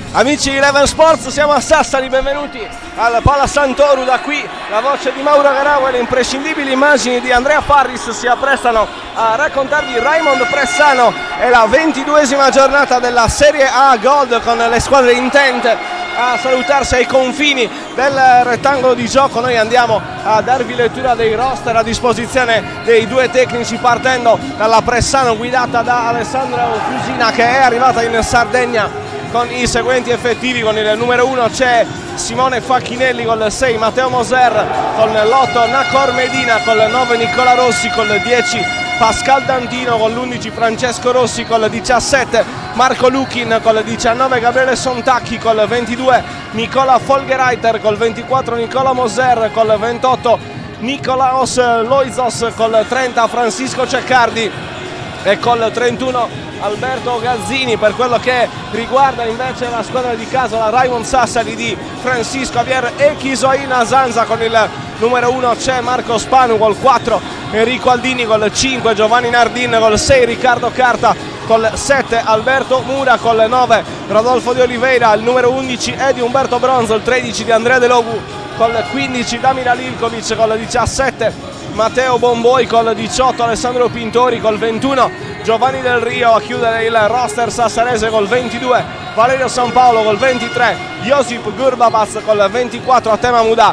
Amici di Eleven Sports, siamo a Sassari, benvenuti al Pala Sant'Oru. Da qui la voce di Mauro Garau e le imprescindibili immagini di Andrea Parris si apprestano a raccontarvi Raimond Pressano. È la 22esima giornata della Serie A Gold, con le squadre intente a salutarsi ai confini del rettangolo di gioco. Noi andiamo a darvi lettura dei roster a disposizione dei due tecnici, partendo dalla Pressano guidata da Alessandro Fusina, che è arrivata in Sardegna con i seguenti effettivi. Con il numero 1 c'è Simone Facchinelli, col 6 Matteo Moser, con l'8 Nacor Medina, col 9 Nicola Rossi, col 10 Pascal Dantino, con l'11 Francesco Rossi, col 17 Marco Luchin, col 19 Gabriele Sontacchi, col 22 Nicola Folgereiter, col 24 Nicola Moser, col 28 Nicolaos Loizos, col 30 Francisco Ceccardi e col 31 Alberto Gazzini. Per quello che riguarda invece la squadra di casa, la Raimond Sassari di Francisco Javier e Chisoina Zanza, con il numero 1 c'è Marco Spanu, col 4 Enrico Aldini, col 5 Giovanni Nardin, col 6 Riccardo Carta, col 7 Alberto Mura, col 9 Rodolfo Di Oliveira, il numero 11 è di Umberto Bronzo, il 13 di Andrea De Logu, col 15 Damir Lilkovic, col 17 Matteo Bomboi, col 18 Alessandro Pintori, col 21 Giovanni Del Rio. A chiudere il roster sassarese col 22 Valerio San Paolo, col 23 Josip Gurbabaz, col 24 Atema Muda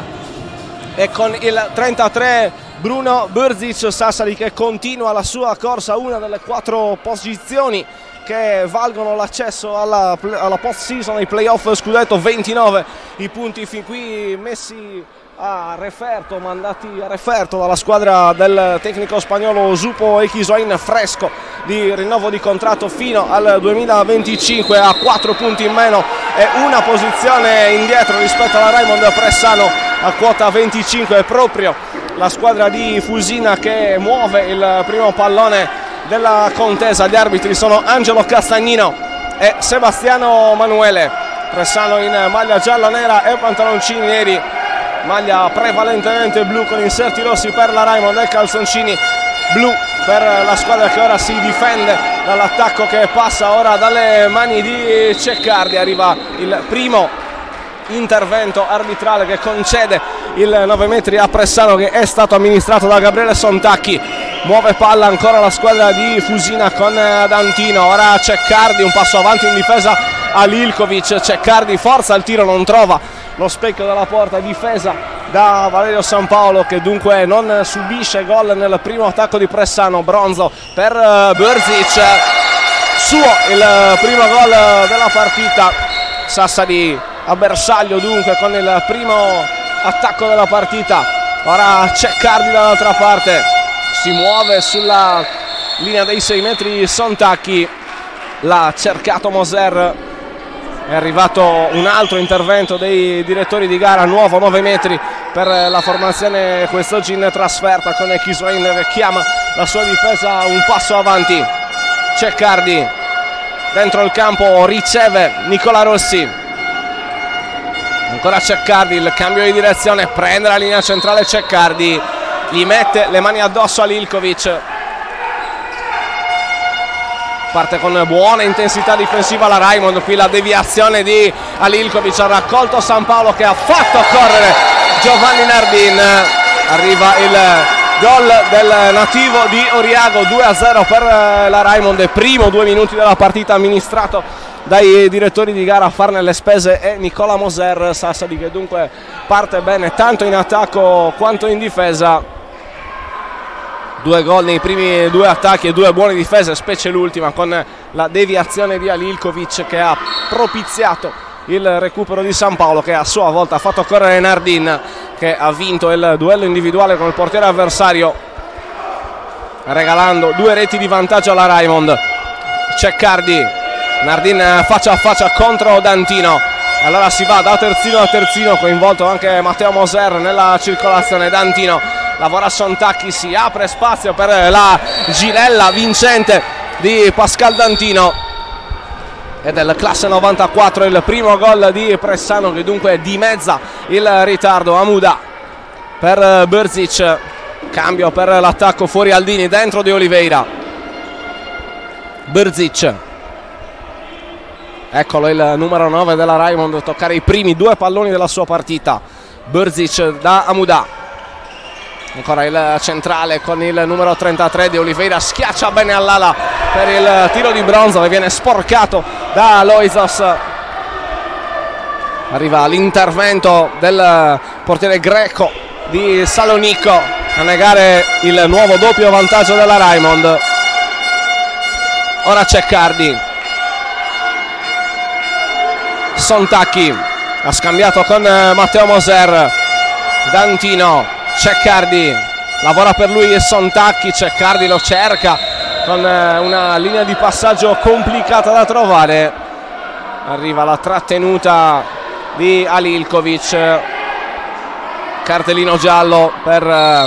e con il 33 Bruno Brzic. Sassari che continua la sua corsa a una delle 4 posizioni che valgono l'accesso alla post-season, ai playoff scudetto. 29 i punti fin qui messi a referto, mandati a referto dalla squadra del tecnico spagnolo Zupo Equisoin, fresco di rinnovo di contratto fino al 2025, a 4 punti in meno e una posizione indietro rispetto alla Raimond Pressano a quota 25. È proprio la squadra di Fusina che muove il primo pallone della contesa. Gli arbitri sono Angelo Castagnino e Sebastiano Manuele. Pressano in maglia giallo-nera e pantaloncini neri, maglia prevalentemente blu con inserti rossi per la Raimond e calzoncini blu per la squadra che ora si difende dall'attacco che passa ora dalle mani di Ceccardi. Arriva il primo intervento arbitrale che concede il 9 metri a Pressano, che è stato amministrato da Gabriele Sontacchi. Muove palla ancora la squadra di Fusina con Dantino, ora Ceccardi, un passo avanti in difesa a Lilkovic. Ceccardi forza il tiro, non trova lo specchio della porta, difesa da Valerio San Paolo, che dunque non subisce gol nel primo attacco di Pressano. Bronzo per Brzic, suo il primo gol della partita. Sassari a bersaglio dunque con il primo attacco della partita. Ora Ceccardi dall'altra parte, si muove sulla linea dei 6 metri Sontacchi, l'ha cercato Moser. È arrivato un altro intervento dei direttori di gara, nuovo 9 metri per la formazione quest'oggi in trasferta, con Chisoin che chiama la sua difesa un passo avanti. Ceccardi dentro il campo, riceve Nicola Rossi, ancora Ceccardi, il cambio di direzione, prende la linea centrale Ceccardi, gli mette le mani addosso a Lilkovic. Parte con buona intensità difensiva la Raimond, qui la deviazione di Alilkovic, ha raccolto San Paolo che ha fatto correre Giovanni Nardin. Arriva il gol del nativo di Oriago, 2-0 per la Raimond. Primo 2 minuti della partita amministrato dai direttori di gara. A farne le spese è Nicola Moser. Sassari che dunque parte bene tanto in attacco quanto in difesa. 2 gol nei primi 2 attacchi e 2 buone difese, specie l'ultima con la deviazione di Alilkovic che ha propiziato il recupero di San Paolo, che a sua volta ha fatto correre Nardin, che ha vinto il duello individuale con il portiere avversario, regalando 2 reti di vantaggio alla Raimond. Ceccardi, Nardin faccia a faccia contro Dantino, allora si va da terzino a terzino, coinvolto anche Matteo Moser nella circolazione. Dantino lavora Sontacchi, si apre spazio per la girella vincente di Pascal Dantino, ed è il classe 94 il primo gol di Pressano, che dunque dimezza il ritardo. Amuda per Brzic, cambio per l'attacco, fuori Aldini, dentro De Oliveira. Brzic Eccolo il numero 9 della Raimond, toccare i primi 2 palloni della sua partita. Burzic da Amuda, ancora il centrale con il numero 33 De Oliveira, schiaccia bene all'ala per il tiro di bronzo che viene sporcato da Loizos. Arriva l'intervento del portiere greco di Salonicco a negare il nuovo doppio vantaggio della Raimond. Ora Ceccardi, Sontacchi ha scambiato con Matteo Moser, D'Antino, Ceccardi lavora per lui Sontacchi, Ceccardi lo cerca con una linea di passaggio complicata da trovare. Arriva la trattenuta di Alilkovic, cartellino giallo per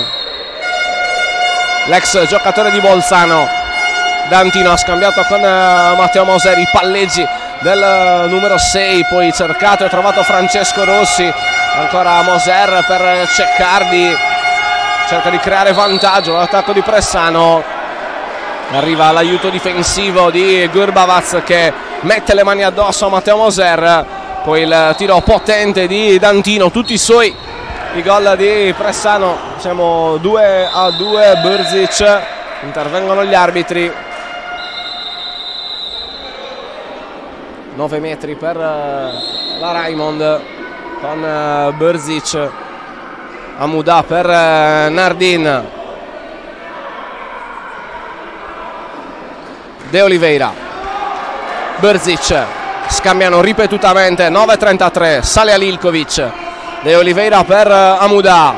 l'ex giocatore di Bolzano. D'Antino ha scambiato con Matteo Moser, i palleggi del numero 6, poi cercato e trovato Francesco Rossi, ancora Moser per Ceccardi, cerca di creare vantaggio l'attacco di Pressano. Arriva l'aiuto difensivo di Gurbavaz che mette le mani addosso a Matteo Moser, poi il tiro potente di D'Antino, tutti i suoi i gol di Pressano. Siamo 2-2, Burzic, intervengono gli arbitri. 9 metri per la Raimond con Burzic, Amuda per Nardin, De Oliveira, Burzic, scambiano ripetutamente. 9:33, sale Alilkovic, De Oliveira per Amuda,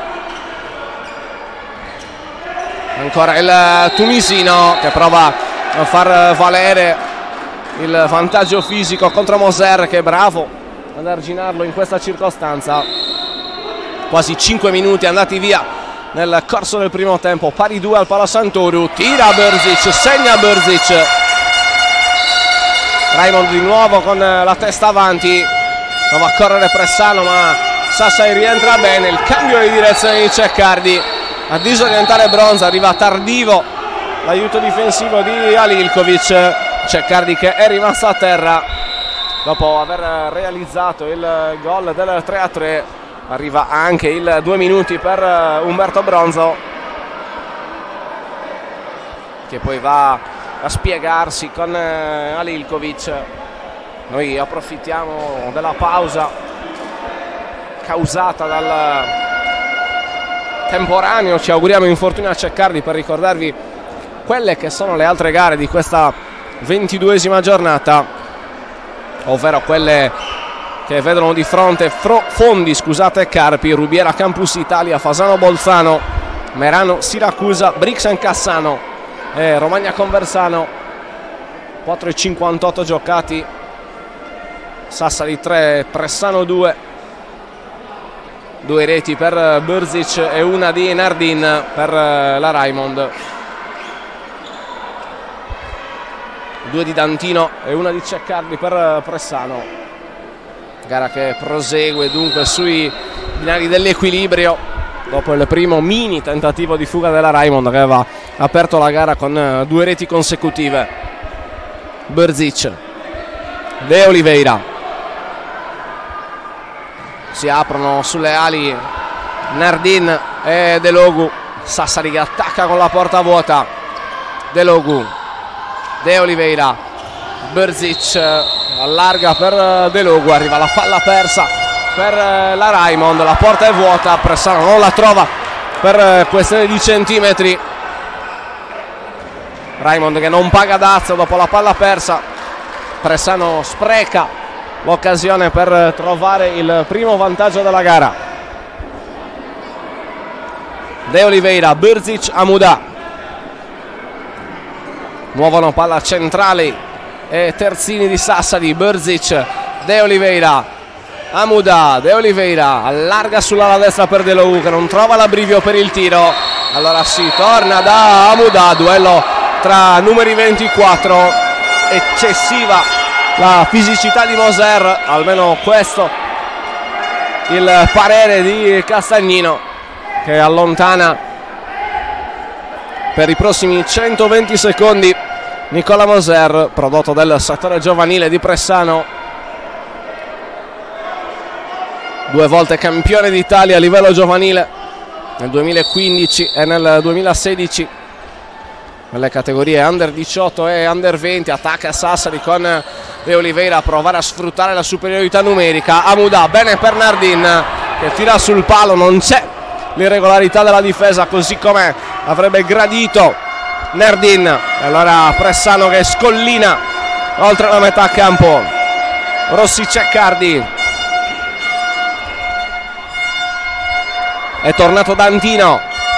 ancora il tunisino che prova a far valere il vantaggio fisico contro Moser, che è bravo ad arginarlo in questa circostanza. Quasi 5 minuti andati via nel corso del primo tempo, pari 2 al Palasantoru, tira Burzic, segna Burzic. Raimond di nuovo con la testa avanti, prova a correre Pressano ma Sassari rientra bene. Il cambio di direzione di Ceccardi a disorientare Bronza, arriva tardivo l'aiuto difensivo di Alilkovic. Ceccardi che è rimasto a terra dopo aver realizzato il gol del 3-3. Arriva anche il 2 minuti per Umberto Bronzo, che poi va a spiegarsi con Alilkovic. Noi approfittiamo della pausa causata dal temporaneo, ci auguriamo, infortunio a Ceccardi, per ricordarvi quelle che sono le altre gare di questa 22esima giornata, ovvero quelle che vedono di fronte Fondi e Carpi, Rubiera Campus Italia, Fasano Bolzano, Merano Siracusa, Brixen Cassano e Romagna Conversano. 4:58 giocati, Sassari 3, Pressano 2, 2 reti per Burzic e una di Nardin per la Raimond, 2 di D'Antino e una di Ceccardi per Pressano. Gara che prosegue dunque sui binari dell'equilibrio dopo il primo mini tentativo di fuga della Raimond, che aveva aperto la gara con 2 reti consecutive. Burzic, De Oliveira, si aprono sulle ali Nardin e De Logu. Sassari che attacca con la porta vuota. De Logu, De Oliveira, Burzic allarga per De Logu, arriva la palla persa per la Raimond, la porta è vuota, Pressano non la trova per questione di centimetri. Raimond che non paga dazio dopo la palla persa, Pressano spreca l'occasione per trovare il primo vantaggio della gara. De Oliveira, Burzic, Amuda, muovono palla centrali e terzini di Sassari. Burzic, De Oliveira, Amuda, De Oliveira allarga sull'ala destra per De Logu che non trova l'abbrivio per il tiro, allora si torna da Amuda, duello tra numeri 24, eccessiva la fisicità di Moser, almeno questo il parere di Castagnino, che allontana per i prossimi 120 secondi Nicola Moser, prodotto del settore giovanile di Pressano, 2 volte campione d'Italia a livello giovanile nel 2015 e nel 2016 nelle categorie under 18 e under 20. Attacca Sassari con De Oliveira a provare a sfruttare la superiorità numerica. Amuda, bene per Nardin che tira sul palo, non c'è l'irregolarità della difesa così come avrebbe gradito Nardin, e allora Pressano che scollina oltre la metà campo. Rossi Ceccardi, è tornato D'Antino,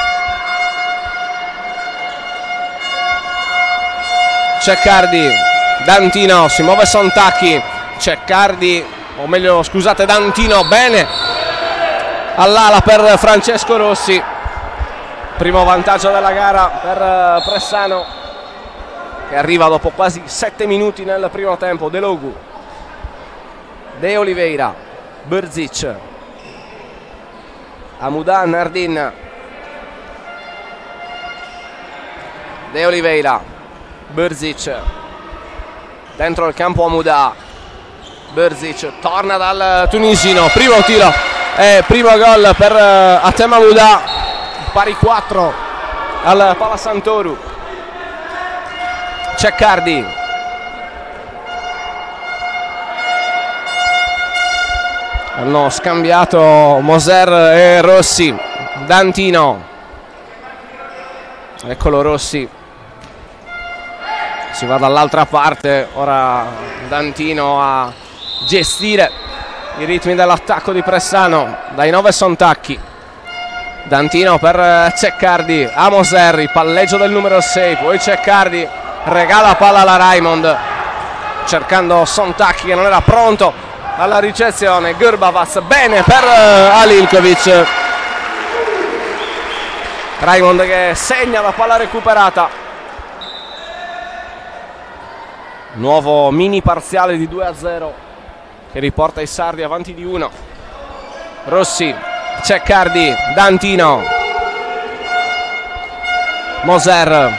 Ceccardi, D'Antino, si muove Sontacchi, Ceccardi, o meglio scusate D'Antino, bene all'ala per Francesco Rossi. Primo vantaggio della gara per Pressano, che arriva dopo quasi 7 minuti nel primo tempo. De Logu, De Oliveira, Brzic, Amuda, Nardin, De Oliveira, Brzic, dentro il campo Amuda, Brzic torna dal tunisino, primo tiro e primo gol per Atem Amuda, pari 4 al Palasantoru. Ceccardi, hanno scambiato Moser e Rossi. D'Antino, eccolo Rossi, si va dall'altra parte, ora D'Antino a gestire i ritmi dell'attacco di Pressano. Dai 9 Sontacchi, D'Antino per Ceccardi, a Moser, il palleggio del numero 6, poi Ceccardi regala palla alla Raimond cercando Sontacchi che non era pronto alla ricezione. Gurbavac, bene per Alilkovic, Raimond che segna la palla recuperata. Nuovo mini parziale di 2-0 che riporta i sardi avanti di 1. Rossi, Ceccardi, D'Antino, Moser,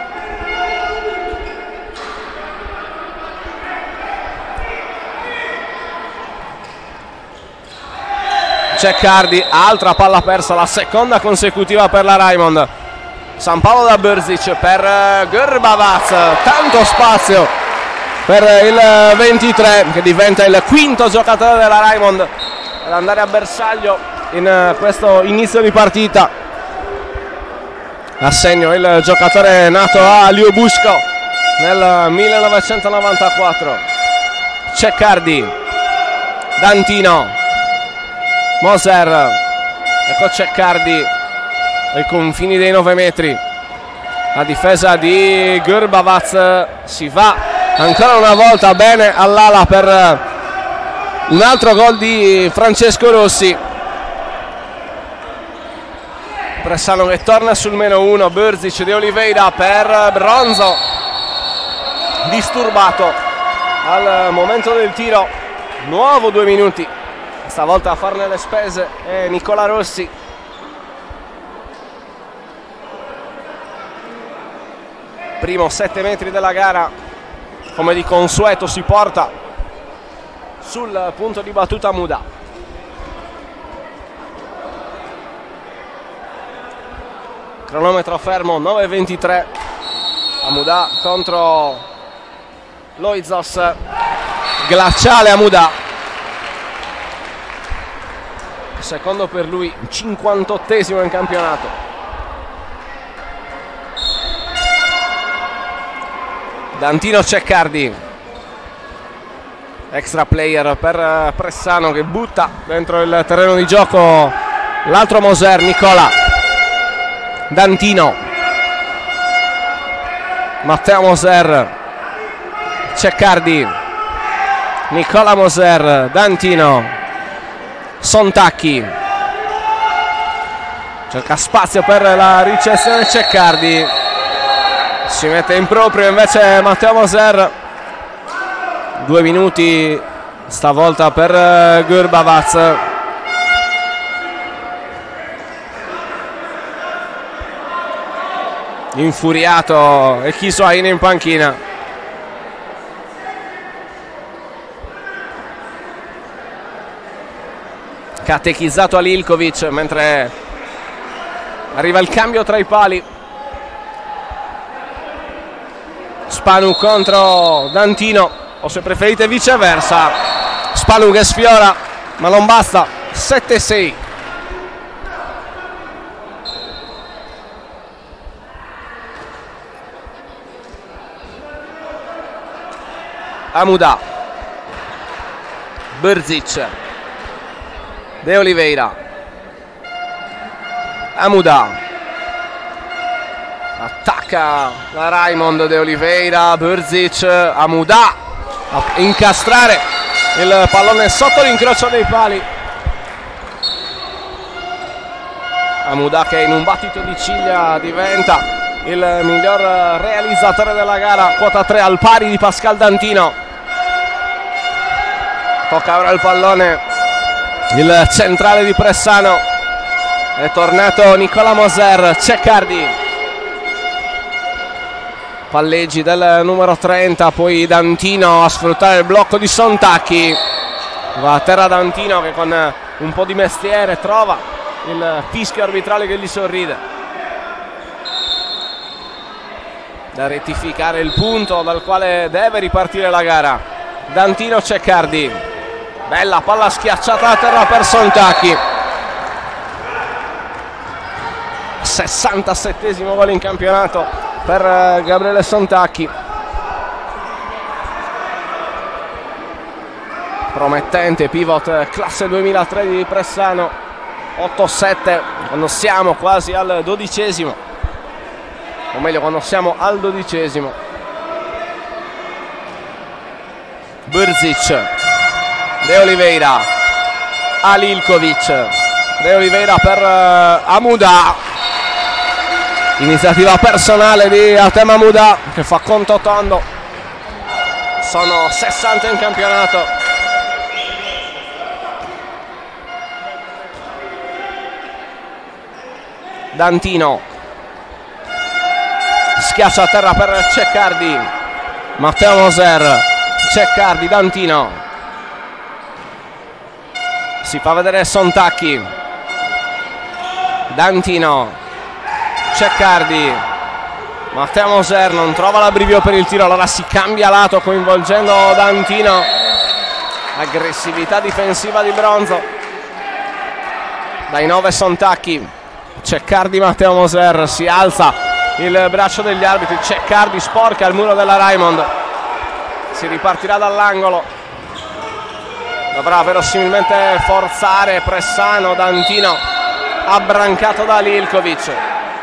Ceccardi, altra palla persa, la seconda consecutiva per la Raimond. San Paolo da Brzic per Gurbavac, tanto spazio per il 23 che diventa il quinto giocatore della Raimond ad andare a bersaglio in questo inizio di partita. Assegno il giocatore nato a Liubushko nel 1994. Ceccardi, D'Antino, Moser, ecco Ceccardi ai confini dei 9 metri. La difesa di Gurbavac si va ancora una volta bene all'ala per un altro gol di Francesco Rossi. Pressano che torna sul -1. Brzic, De Oliveira per Bronzo, disturbato al momento del tiro. Nuovo 2 minuti, stavolta a farne le spese è Nicola Rossi. Primo 7 metri della gara, come di consueto si porta sul punto di battuta Muda. Cronometro fermo, 9:23. Amuda contro Loizos, glaciale Amuda, secondo per lui, 58esimo in campionato. D'Antino, Ceccardi, extra player per Pressano che butta dentro il terreno di gioco l'altro Moser, Nicola. D'Antino, Matteo Moser, Ceccardi, Nicola Moser, D'Antino, Sontacchi, cerca spazio per la ricezione Ceccardi, si mette in proprio invece Matteo Moser. 2 minuti stavolta per Gurbavac. infuriato Higuaín in panchina. Catechizzato Alilkovic mentre arriva il cambio tra i pali. Spanu contro D'Antino, o se preferite viceversa. Spanu che sfiora, ma non basta. 7-6. Amuda, Brzic, De Oliveira, Amuda, attacca la Raimond, De Oliveira, Brzic, Amuda a incastrare il pallone sotto l'incrocio dei pali. Amuda che in un battito di ciglia diventa il miglior realizzatore della gara, quota 3 al pari di Pascal D'Antino. Tocca ora il pallone il centrale di Pressano, è tornato Nicola Moser. Ceccardi, palleggi del numero 30, poi D'Antino a sfruttare il blocco di Sontacchi. Va a terra D'Antino che con un po' di mestiere trova il fischio arbitrale che gli sorride. Da rettificare il punto dal quale deve ripartire la gara. D'Antino, Ceccardi, bella palla schiacciata a terra per Sontacchi. 67esimo gol in campionato per Gabriele Sontacchi. Promettente pivot classe 2003 di Pressano. 8-7 quando siamo quasi al 12esimo, o meglio quando siamo al 12esimo. Brzic, De Oliveira, Alilkovic, De Oliveira per Amuda. Iniziativa personale di Artem Amuda che fa conto tondo. Sono 60 in campionato. D'Antino schiaccia a terra per Ceccardi. Matteo Moser, Ceccardi, D'Antino. Si fa vedere Sontacchi. D'Antino, Ceccardi, Matteo Moser non trova l'abbrivio per il tiro, allora si cambia lato coinvolgendo D'Antino. Aggressività difensiva di Bronzo. Dai 9 Sontacchi. Ceccardi, Matteo Moser, si alza il braccio degli arbitri. Ceccardi sporca il muro della Raimond. Si ripartirà dall'angolo. Dovrà verosimilmente forzare Pressano. D'Antino abbrancato da Alilkovic.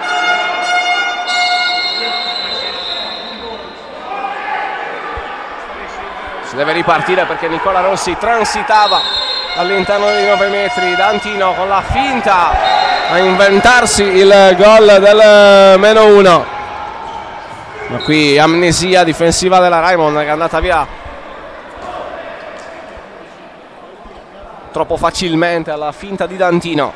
Si deve ripartire perché Nicola Rossi transitava all'interno dei 9 metri. D'Antino con la finta a inventarsi il gol del -1. Ma qui amnesia difensiva della Raimond che è andata via troppo facilmente alla finta di D'Antino.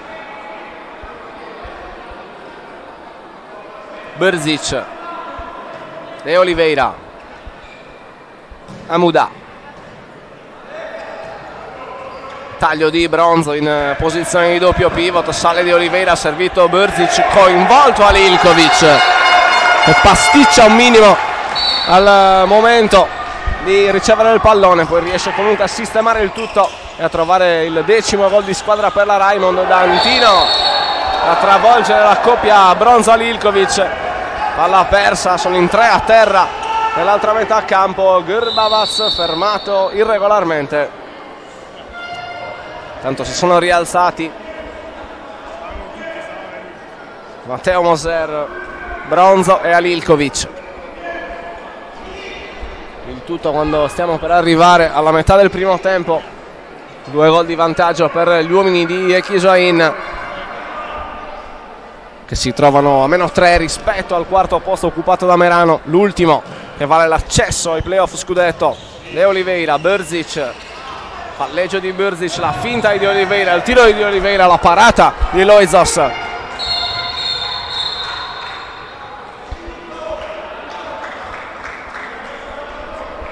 Brzic, De Oliveira, Amuda. Taglio di Bronzo in posizione di doppio pivot, sale De Oliveira, servito Brzic, coinvolto Alilkovic che pasticcia un minimo al momento di ricevere il pallone, poi riesce comunque a sistemare il tutto e a trovare il 10° gol di squadra per la Raimond. D'Antino a travolgere la coppia Bronzo-Alilkovic, palla persa, sono in 3 a terra nell'altra metà campo. Grbavac fermato irregolarmente. Tanto si sono rialzati Matteo Moser, Bronzo e Alilkovic. Il tutto quando stiamo per arrivare alla metà del primo tempo. 2 gol di vantaggio per gli uomini di Higuaín, che si trovano a -3 rispetto al quarto posto occupato da Merano, l'ultimo che vale l'accesso ai playoff scudetto. De Oliveira, Brzic, palleggio di Brzic, la finta di De Oliveira, il tiro di De Oliveira, la parata di Loizos.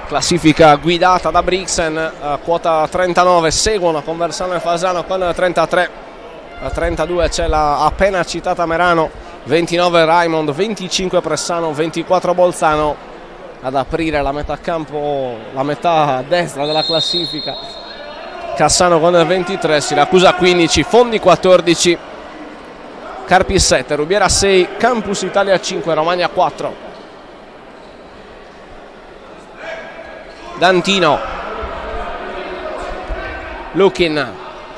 classifica guidata da Brixen, quota 39 seguono Conversano e Fasano con 33, a 32 c'è la appena citata Merano, 29 Raimond, 25 Pressano, 24 Bolzano. Ad aprire la metà campo, la metà destra della classifica Cassano con 23, Siracusa 15, Fondi 14, Carpi 7, Rubiera 6, Campus Italia 5, Romagna 4. D'Antino, Lukin,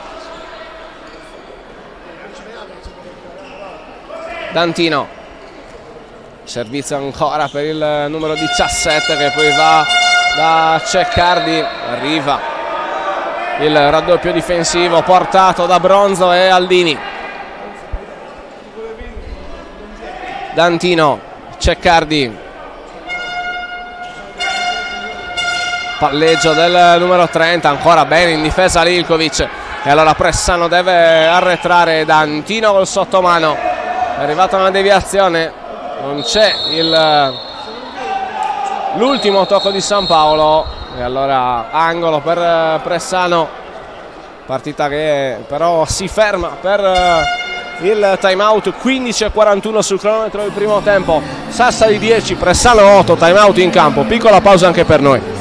D'Antino, servizio ancora per il numero 17 che poi va da Ceccardi, arriva il raddoppio difensivo portato da Bronzo e Aldini. D'Antino, Ceccardi, palleggio del numero 30, ancora bene in difesa Lilkovic e allora Pressano deve arretrare. D'Antino col sottomano, è arrivata una deviazione, non c'è l'ultimo tocco di San Paolo e allora angolo per Pressano, partita che però si ferma per il time out. 15:41 sul cronometro del primo tempo, Sassari 10, Pressano 8, time out in campo, piccola pausa anche per noi.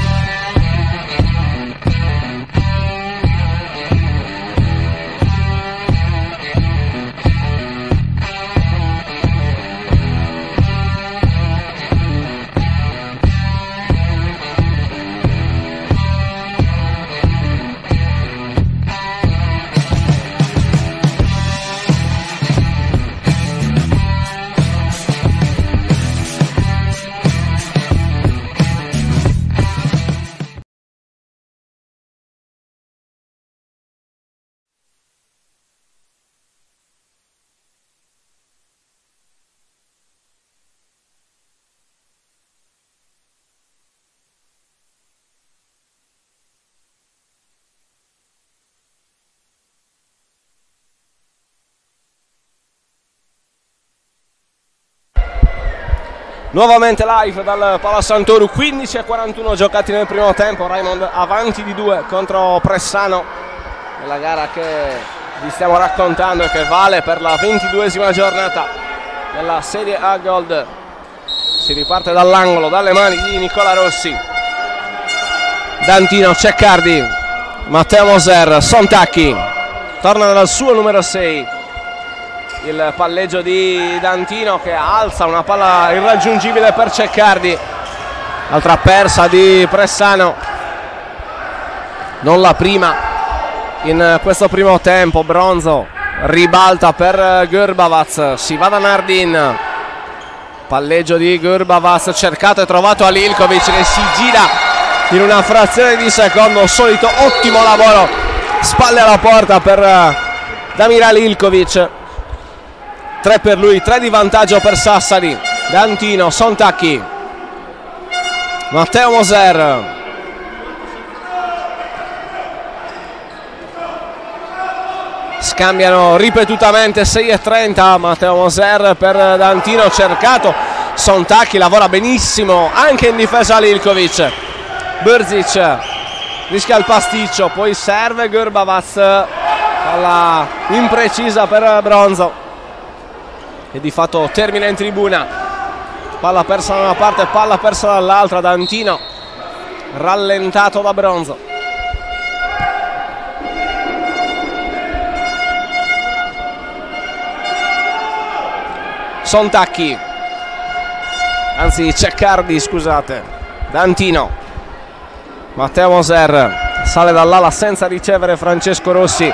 Nuovamente live dal Pala Sant'Oru, 15:41 giocati nel primo tempo, Raimond avanti di 2 contro Pressano nella gara che vi stiamo raccontando e che vale per la 22esima giornata della Serie A Gold. Si riparte dall'angolo, dalle mani di Nicola Rossi. D'Antino, Ceccardi, Matteo Moser, Sontacchi, torna dal suo numero 6. Il palleggio di D'Antino che alza una palla irraggiungibile per Ceccardi, altra persa di Pressano, non la prima in questo primo tempo. Bronzo ribalta per Gurbavac, si va da Nardin, palleggio di Gurbavac cercato e trovato a Lilkovic che si gira in una frazione di secondo, solito ottimo lavoro spalle alla porta per Damira Lilkovic. 3 per lui, 3 di vantaggio per Sassari. D'Antino, Sontacchi, Matteo Moser, scambiano ripetutamente 6:30. Matteo Moser per D'Antino, cercato Sontacchi, lavora benissimo anche in difesa Lilkovic. Brzic rischia il pasticcio, poi serve Gurbavac, palla imprecisa per Bronzo che di fatto termina in tribuna. Palla persa da una parte, palla persa dall'altra. D'Antino rallentato da Bronzo. Sontacchi, anzi Ceccardi, scusate. D'Antino, Matteo Moser sale dall'ala senza ricevere Francesco Rossi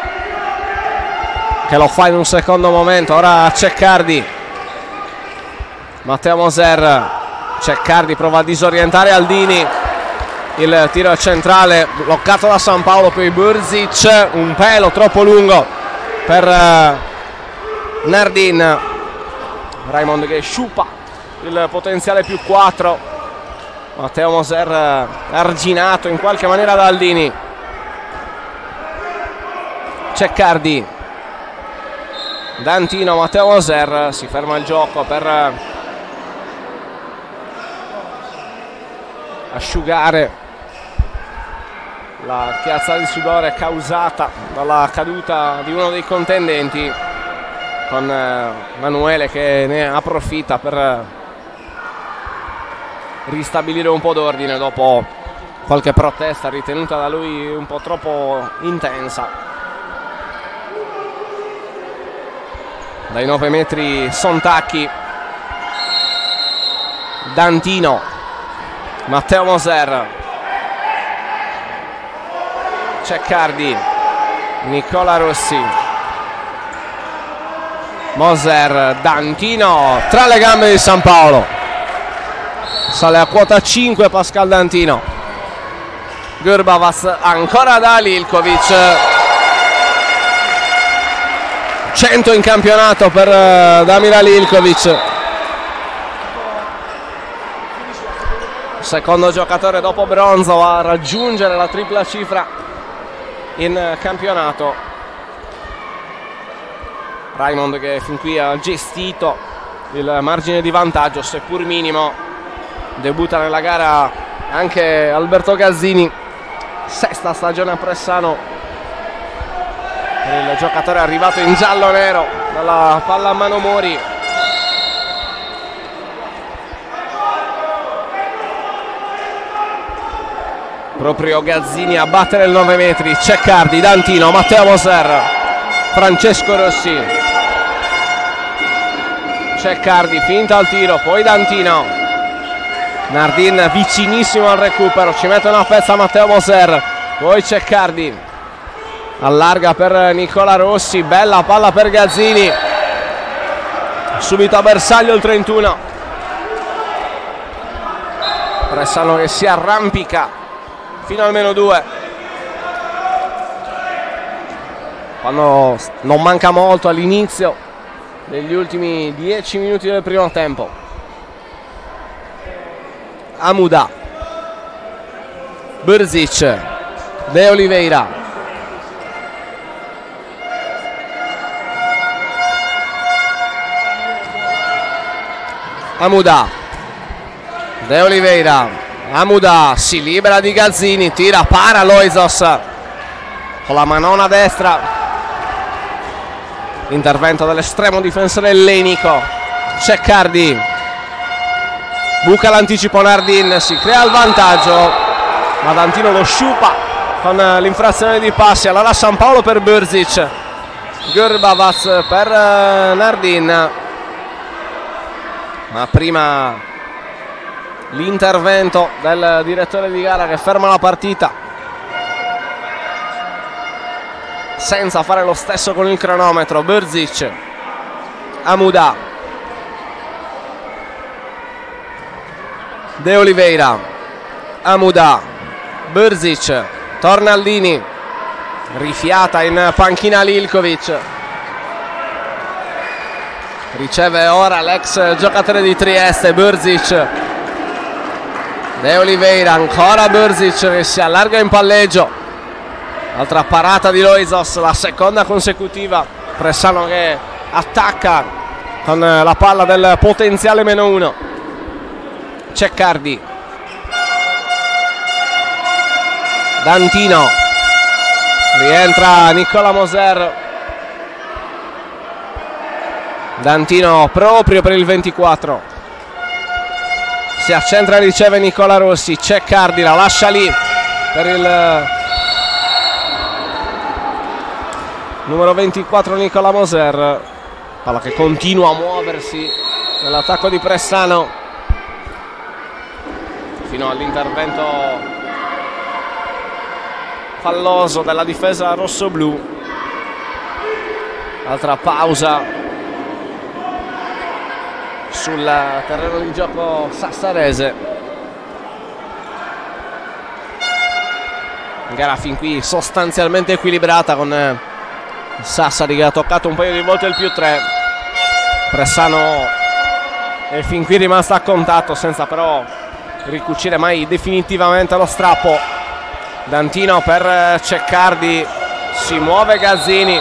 che lo fa in un secondo momento. Ora Ceccardi, Matteo Moser, Ceccardi prova a disorientare Aldini, il tiro centrale bloccato da San Paolo, poi Brzic, un pelo troppo lungo per Nardin. Raimond che sciupa il potenziale più 4. Matteo Moser arginato in qualche maniera da Aldini. Ceccardi, D'Antino, Matteo Moser, si ferma il gioco per asciugare la chiazza di sudore causata dalla caduta di uno dei contendenti, con Manuele che ne approfitta per ristabilire un po' d'ordine dopo qualche protesta ritenuta da lui un po' troppo intensa. Dai 9 metri Sontacchi, D'Antino, Matteo Moser, Ceccardi, Nicola Rossi, Moser, D'Antino tra le gambe di San Paolo, sale a quota 5 Pascal D'Antino. Gurbavas ancora da Lilkovic, 100 in campionato per Damir Lilkovic, secondo giocatore dopo Bronzo a raggiungere la tripla cifra in campionato. Raimond che fin qui ha gestito il margine di vantaggio seppur minimo. Debutta nella gara anche Alberto Gazzini, sesta stagione a Pressano per il giocatore arrivato in giallo-nero dalla Pallamano Mori. Proprio Gazzini a battere il 9 metri. Ceccardi, D'Antino, Matteo Moser, Francesco Rossi. Ceccardi, finta al tiro, poi D'Antino. Nardin vicinissimo al recupero, ci mette una pezza Matteo Moser, poi Ceccardi. Allarga per Nicola Rossi, bella palla per Gazzini. Subito a bersaglio il 31. Pressano che si arrampica fino al -2. Quando non manca molto all'inizio degli ultimi 10 minuti del primo tempo. Amuda, Brzic, De Oliveira, Amuda, De Oliveira, Amuda si libera di Gazzini, tira, para Loizos con la manona destra. Intervento dell'estremo difensore ellenico. Ceccardi, buca l'anticipo Nardin, si crea il vantaggio, ma D'Antino lo sciupa con l'infrazione di passi. Allora San Paolo per Brzic, Gurbavas per Nardin, ma prima l'intervento del direttore di gara che ferma la partita senza fare lo stesso con il cronometro. Brzic, Amuda, De Oliveira, Amuda, Brzic, Tornaldini, rifiata in panchina Lilkovic. Riceve ora l'ex giocatore di Trieste, Brzic. De Oliveira, ancora Brzic che si allarga in palleggio. Altra parata di Loizos, la seconda consecutiva. Pressano che attacca con la palla del potenziale -1. Ceccardi, D'Antino, rientra Nicola Moser. D'Antino proprio per il 24. Si accentra e riceve Nicola Rossi. Ceccardi la lascia lì per il numero 24 Nicola Moser. Palla che continua a muoversi nell'attacco di Pressano fino all'intervento falloso della difesa rossoblu. Altra pausa sul terreno di gioco sassarese. Gara fin qui sostanzialmente equilibrata, con Sassari che ha toccato un paio di volte il +3. Pressano è fin qui rimasta a contatto senza però ricucire mai definitivamente lo strappo. D'Antino per Ceccardi, si muove Gazzini,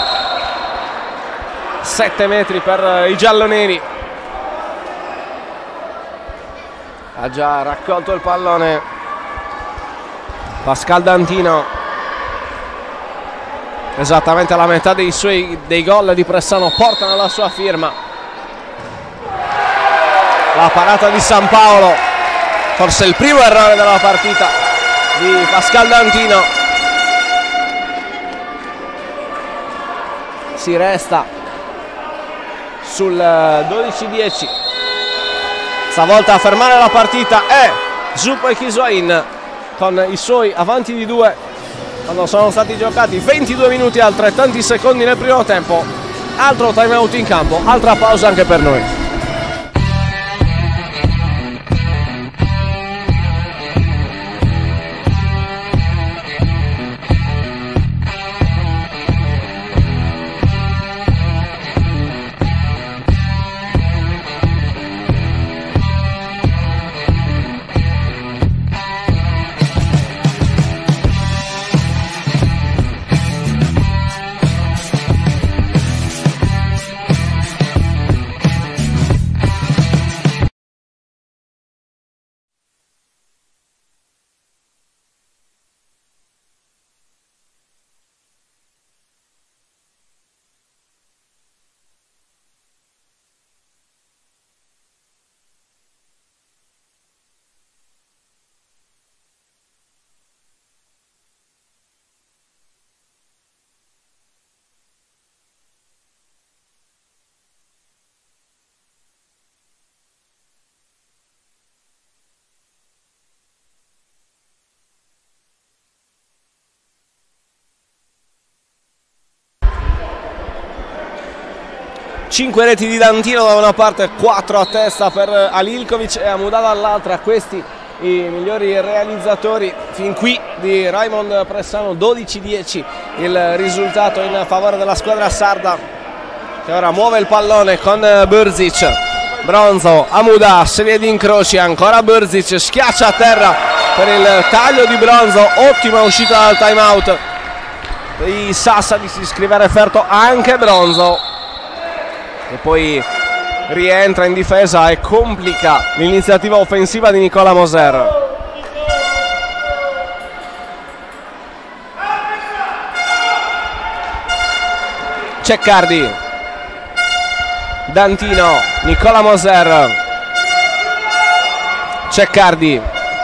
7 metri per i gialloneri. Ha già raccolto il pallone Pascal D'Antino, esattamente la metà dei gol di Pressano portano la sua firma. La parata di San Paolo, forse il primo errore della partita di Pascal D'Antino. Si resta sul 12-10. Stavolta a fermare la partita è Zuppo Kiswain con i suoi avanti di 2 quando sono stati giocati 22 minuti e altrettanti secondi nel primo tempo. Altro time out in campo, altra pausa anche per noi. Cinque reti di D'Antino da una parte, 4 a testa per Alilkovic e Amuda dall'altra. Questi i migliori realizzatori fin qui di Raimond Pressano. 12-10 il risultato in favore della squadra sarda, che ora muove il pallone con Brzic. Bronzo, Amuda, serie di incroci, ancora Brzic, schiaccia a terra per il taglio di Bronzo. Ottima uscita dal time out i Sassari, si iscrive a referto anche Bronzo, e poi rientra in difesa e complica l'iniziativa offensiva di Nicola Moser. Ceccardi, D'Antino, Nicola Moser, Ceccardi,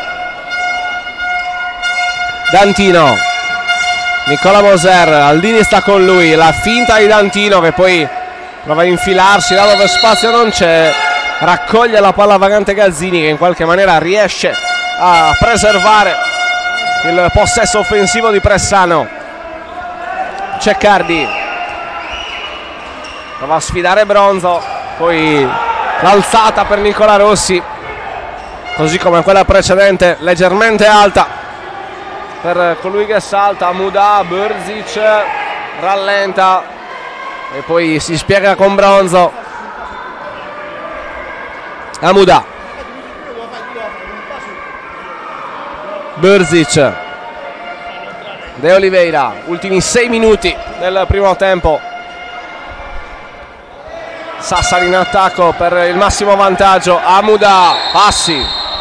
D'Antino, Nicola Moser, Aldini sta con lui, la finta di D'Antino che poi prova a infilarsi là dove spazio non c'è, raccoglie la palla vagante Gazzini, che in qualche maniera riesce a preservare il possesso offensivo di Pressano. Ceccardi prova a sfidare Bronzo, poi l'alzata per Nicola Rossi, così come quella precedente, leggermente alta per colui che salta. Amuda, Brzic rallenta e poi si spiega con Bronzo. Amuda, Brzic, De Oliveira, ultimi 6 minuti del primo tempo. Sassari in attacco per il massimo vantaggio. Amuda, passi,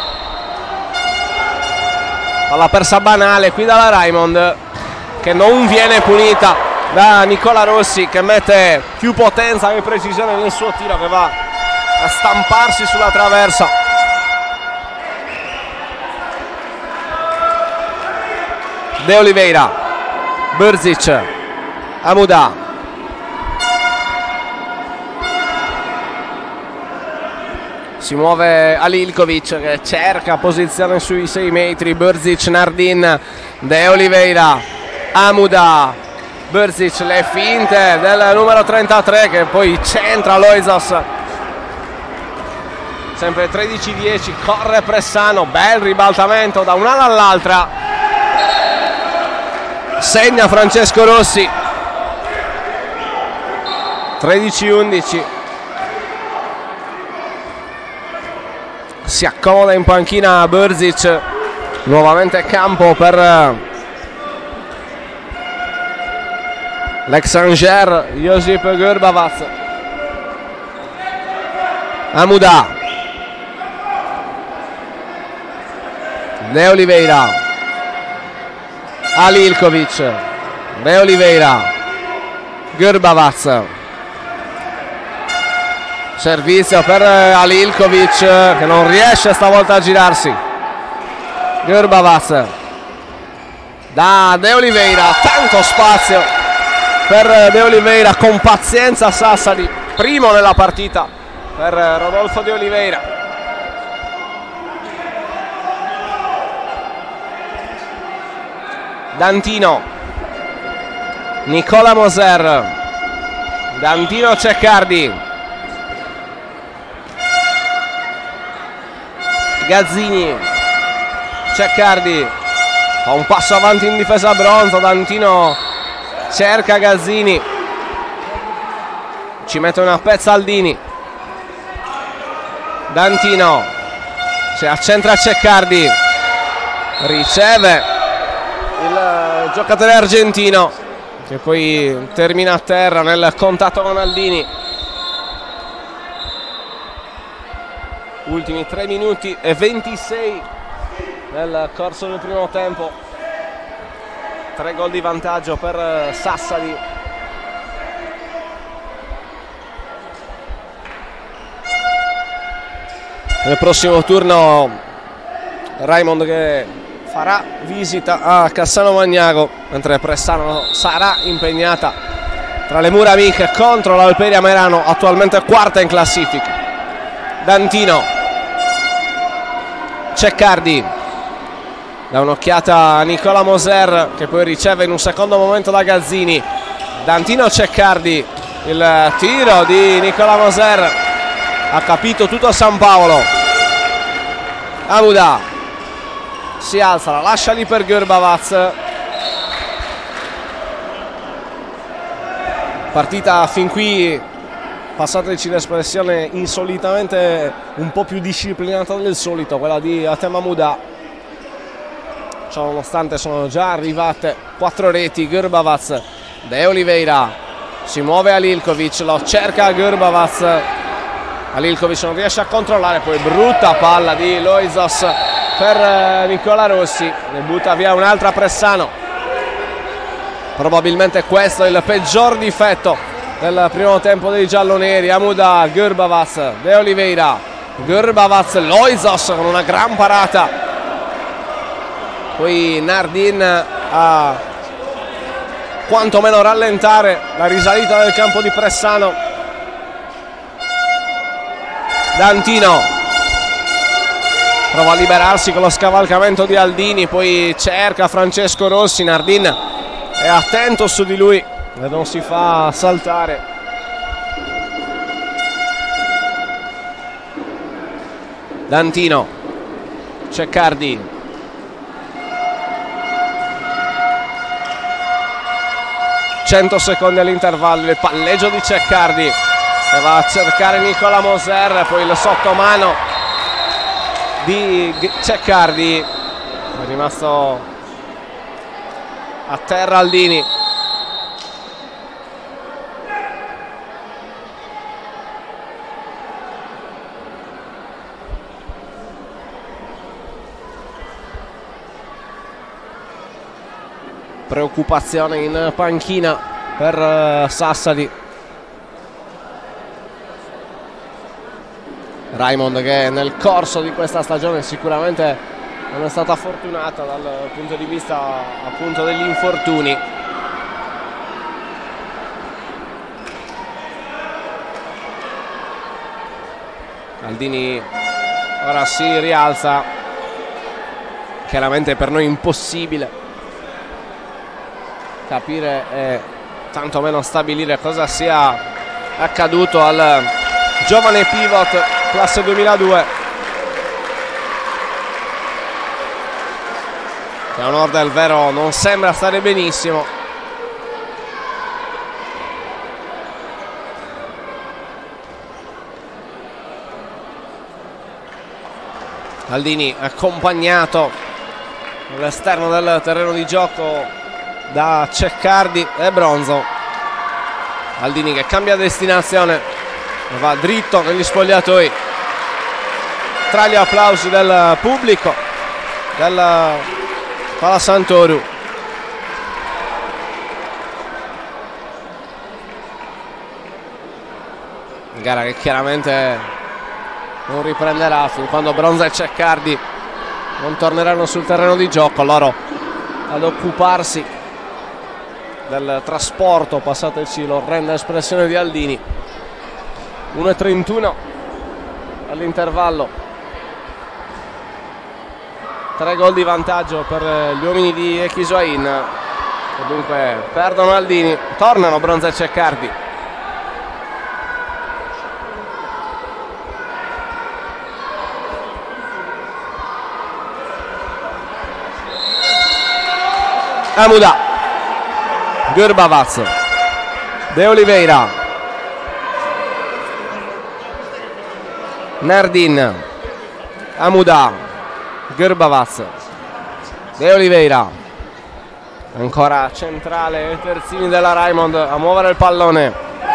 palla persa banale qui dalla Raimond, che non viene punita da Nicola Rossi, che mette più potenza e precisione nel suo tiro, che va a stamparsi sulla traversa. De Oliveira, Brzic, Amuda, si muove Alilkovic che cerca posizione sui 6 metri. Brzic, Nardin, De Oliveira, Amuda, Brzic, le finte del numero 33 che poi centra Loizos. Sempre 13-10, corre Pressano, bel ribaltamento da un'ala all'altra, segna Francesco Rossi. 13-11, si accomoda in panchina Brzic, nuovamente campo per l'ex Angers Josip Gurbavac. Amuda, De Oliveira, Alilkovic, De Oliveira, Grbavac, servizio per Alilkovic che non riesce stavolta a girarsi. Grbavac da De Oliveira, tanto spazio per De Oliveira, con pazienza Sassari, primo nella partita per Rodolfo De Oliveira. D'Antino, Nicola Moser, D'Antino, Ceccardi, Gazzini, Ceccardi fa un passo avanti in difesa Bronzo. D'Antino cerca Gazzini, ci mette una pezza Aldini. D'Antino si accentra Ceccardi, riceve il giocatore argentino che poi termina a terra nel contatto con Aldini. Ultimi 3 minuti e 26 nel corso del primo tempo. 3 gol di vantaggio per Sassari. Nel prossimo turno Raimond che farà visita a Cassano Magnago, mentre Pressano sarà impegnata tra le mura amiche contro l'Alperia Merano, attualmente quarta in classifica. D'Antino, Ceccardi, da un'occhiata a Nicola Moser che poi riceve in un secondo momento da Gazzini. D'Antino, Ceccardi, il tiro di Nicola Moser, ha capito tutto San Paolo. Amuda si alza, la lascia lì per Grbavac. Partita fin qui, passateci l'espressione, insolitamente un po' più disciplinata del solito, quella di Atem Amuda. Ciò nonostante sono già arrivate 4 reti. Grbavac, De Oliveira, si muove Alilkovic, lo cerca Grbavac. Alilkovic non riesce a controllare, poi brutta palla di Loizos per Nicola Rossi, ne butta via un'altra Pressano. Probabilmente questo è il peggior difetto del primo tempo dei gialloneri. Amuda, Grbavac, De Oliveira, Grbavac, Loizos con una gran parata. Poi Nardin a quantomeno rallentare la risalita del campo di Pressano. D'Antino prova a liberarsi con lo scavalcamento di Aldini, poi cerca Francesco Rossi. Nardin è attento su di lui e non si fa saltare. D'Antino, Ceccardi, 100 secondi all'intervallo, il palleggio di Ceccardi che va a cercare Nicola Moser, poi il sottomano di Ceccardi, è rimasto a terra Aldini. Preoccupazione in panchina per Sassari. Raimond che nel corso di questa stagione sicuramente non è stata fortunata dal punto di vista appunto degli infortuni. Aldini ora si rialza, chiaramente per noi impossibile capire e tantomeno stabilire cosa sia accaduto al giovane pivot classe 2002 che a onor del vero non sembra stare benissimo. Aldini accompagnato all'esterno del terreno di gioco da Ceccardi e Bronzo. Aldini che cambia destinazione, va dritto negli spogliatoi tra gli applausi del pubblico del Palasantoru. gara che chiaramente non riprenderà fin quando Bronza e Ceccardi non torneranno sul terreno di gioco, loro ad occuparsi del trasporto, passateci l'orrenda espressione di Aldini. 1:31 all'intervallo, 3 gol di vantaggio per gli uomini di Echisoin, che dunque perdono Aldini, tornano Bronza e Ceccardi. Amuda, Gurbavac, De Oliveira, Nardin, Amuda, Gurbavac, De Oliveira, ancora centrale Terzini della Raimond a muovere il pallone.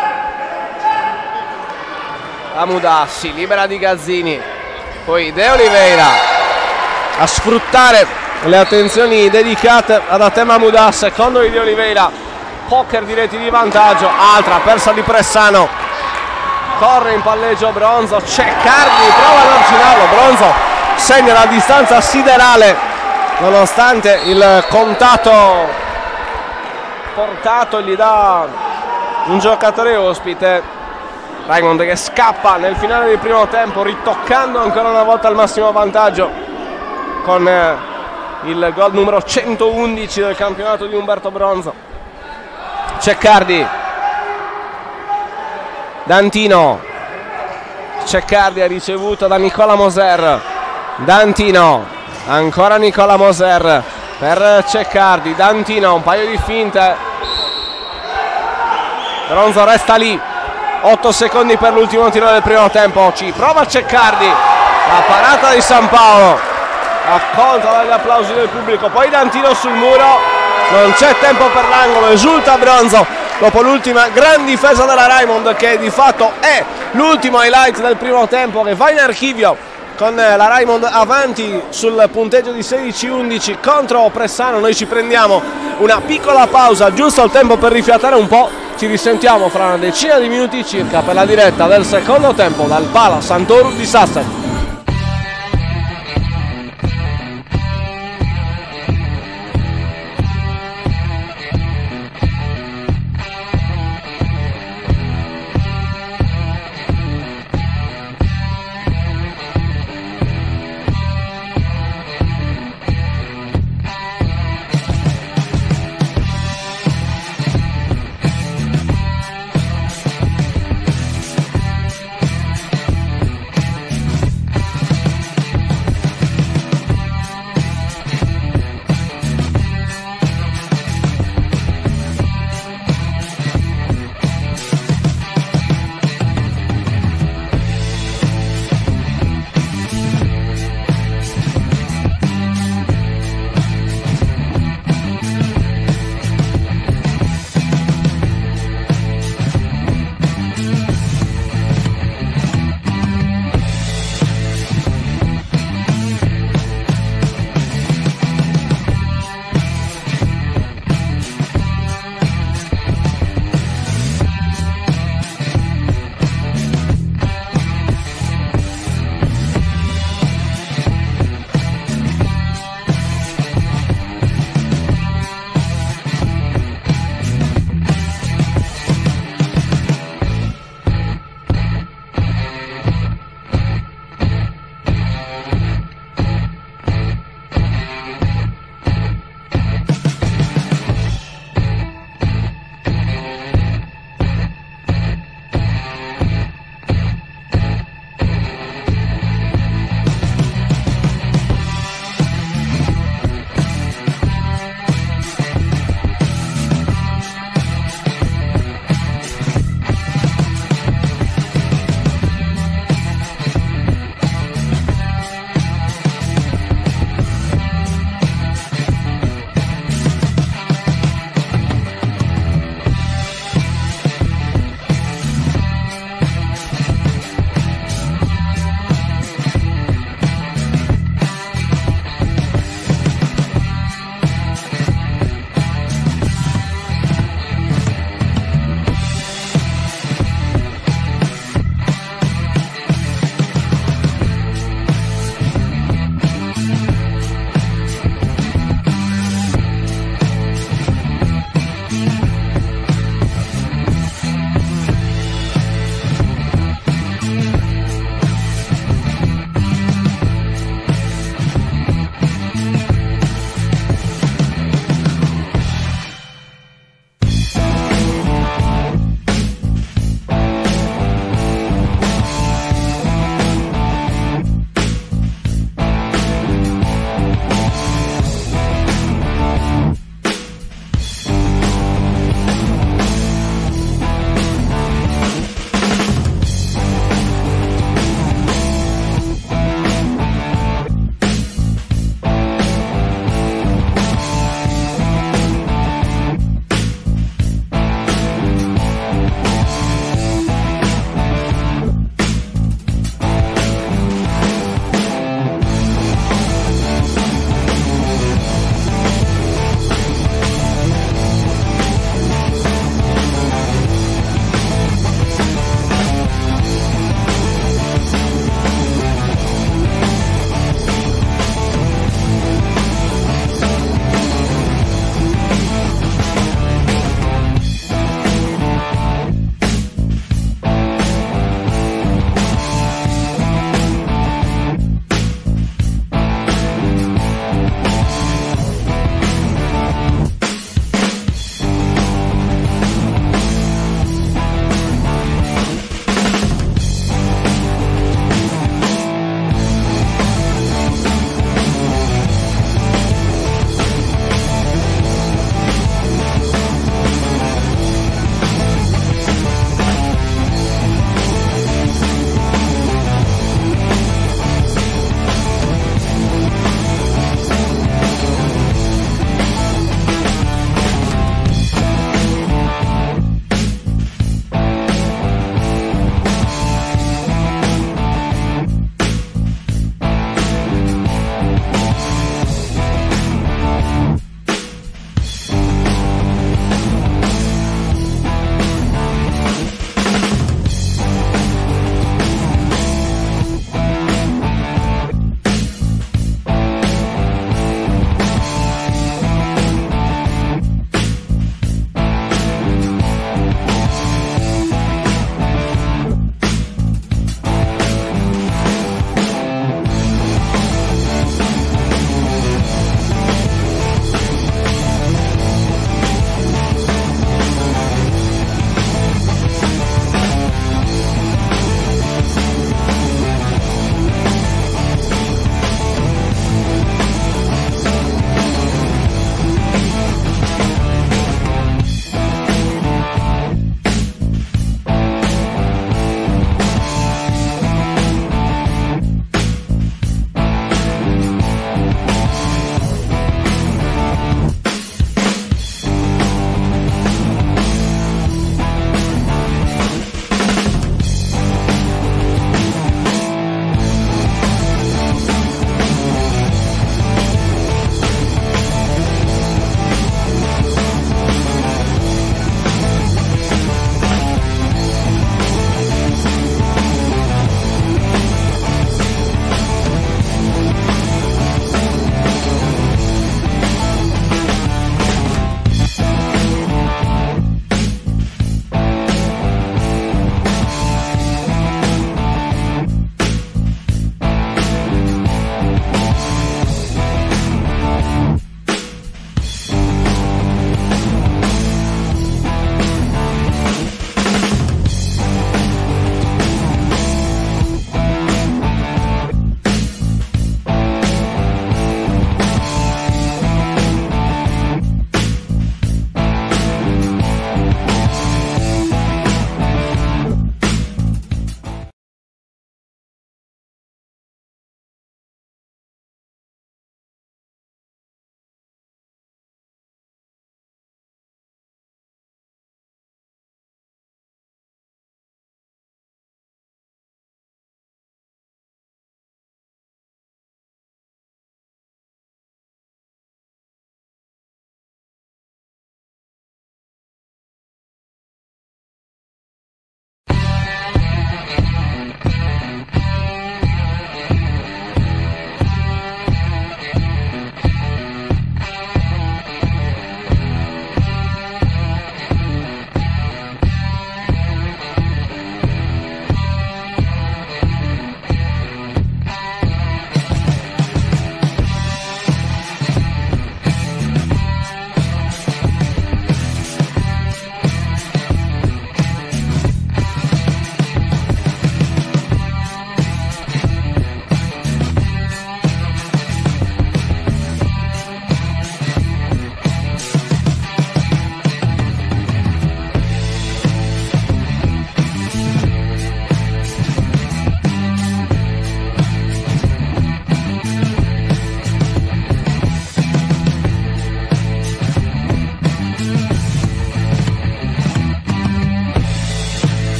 Amuda si libera di Gazzini, poi De Oliveira a sfruttare le attenzioni dedicate ad Atem Amuda, secondo di De Oliveira, poker diretti di vantaggio, altra persa di Pressano, corre in palleggio Bronzo, Ceccardi prova ad arginarlo, Bronzo segna la distanza siderale nonostante il contatto portato gli da un giocatore ospite. Raimond che scappa nel finale del primo tempo, ritoccando ancora una volta il massimo vantaggio con il gol numero 111 del campionato di Umberto Bronzo. Ceccardi, D'Antino, Ceccardi ha ricevuto da Nicola Moser, D'Antino, ancora Nicola Moser per Ceccardi, D'Antino, un paio di finte, Bronzo resta lì, 8 secondi per l'ultimo tiro del primo tempo, ci prova Ceccardi, la parata di San Paolo accolta dagli applausi del pubblico, poi D'Antino sul muro, non c'è tempo per l'angolo, esulta Bronzo dopo l'ultima gran difesa della Raimond, che di fatto è l'ultimo highlight del primo tempo, che va in archivio con la Raimond avanti sul punteggio di 16-11 contro Pressano. Noi ci prendiamo una piccola pausa, giusto il tempo per rifiatare un po', ci risentiamo fra una decina di minuti circa per la diretta del secondo tempo dal Pala Sant'Oru di Sassari.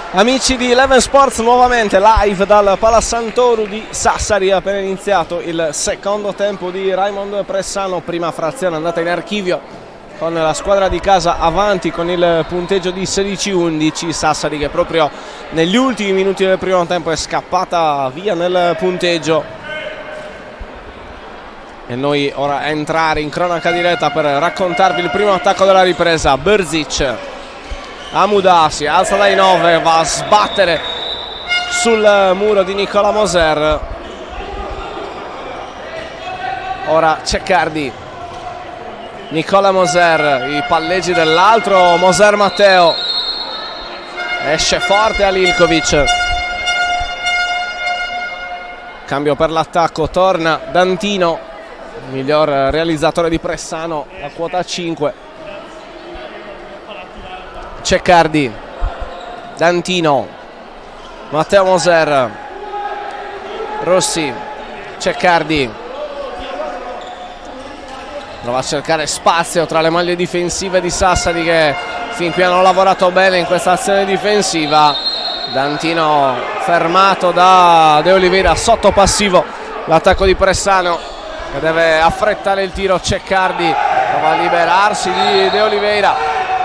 Amici di Eleven Sports, nuovamente live dal Palasantoru di Sassari, appena iniziato il secondo tempo di Raimond Pressano, prima frazione andata in archivio con la squadra di casa avanti con il punteggio di 16-11. Sassari che proprio negli ultimi minuti del primo tempo è scappata via nel punteggio, e noi ora entrare in cronaca diretta per raccontarvi il primo attacco della ripresa. Brzic, Amuda si alza dai 9, va a sbattere sul muro di Nicola Moser. Ora Ceccardi, Nicola Moser, i palleggi dell'altro Moser Matteo, esce forte Alilkovic, cambio per l'attacco, torna Dantino, miglior realizzatore di Pressano a quota 5. Ceccardi, Dantino, Matteo Moser, Rossi, Ceccardi prova a cercare spazio tra le maglie difensive di Sassari, che fin qui hanno lavorato bene in questa azione difensiva. Dantino fermato da De Oliveira, sotto passivo l'attacco di Pressano che deve affrettare il tiro. Ceccardi prova a liberarsi di De Oliveira,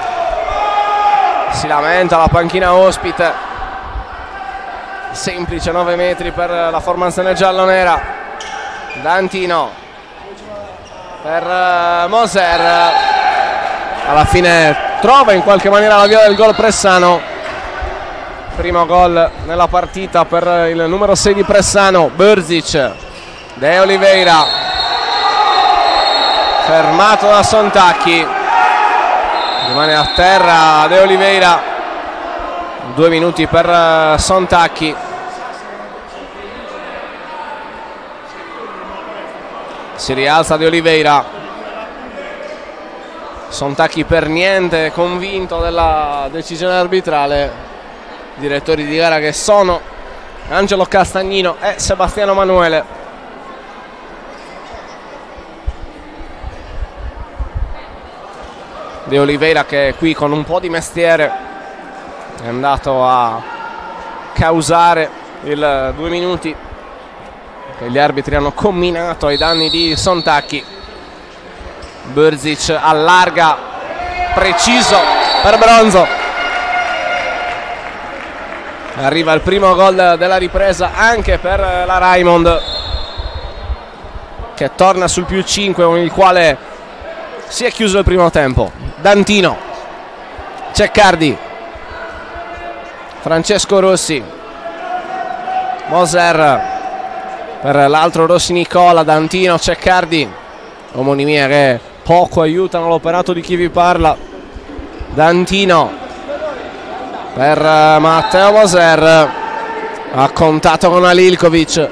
si lamenta la panchina ospite, semplice 9 metri per la formazione giallonera. Dantino per Moser, alla fine trova in qualche maniera la via del gol Pressano, primo gol nella partita per il numero 6 di Pressano. Brzic, De Oliveira fermato da Sontacchi, rimane a terra De Oliveira, 2 minuti per Sontacchi. Si rialza De Oliveira, Sontacchi per niente convinto della decisione arbitrale. Direttori di gara che sono Angelo Castagnino e Sebastiano Manuele. De Oliveira che qui con un po' di mestiere è andato a causare il 2 minuti che gli arbitri hanno comminato ai danni di Sontacchi. Brzic allarga, preciso per Bronzo. Arriva il primo gol della ripresa anche per la Raimond, che torna sul più 5 con il quale si è chiuso il primo tempo. Dantino, Ceccardi, Francesco Rossi, Moser per l'altro Rossi Nicola, Dantino, Ceccardi, omonimie che poco aiutano l'operato di chi vi parla. Dantino per Matteo Moser, ha contato con Alilkovic,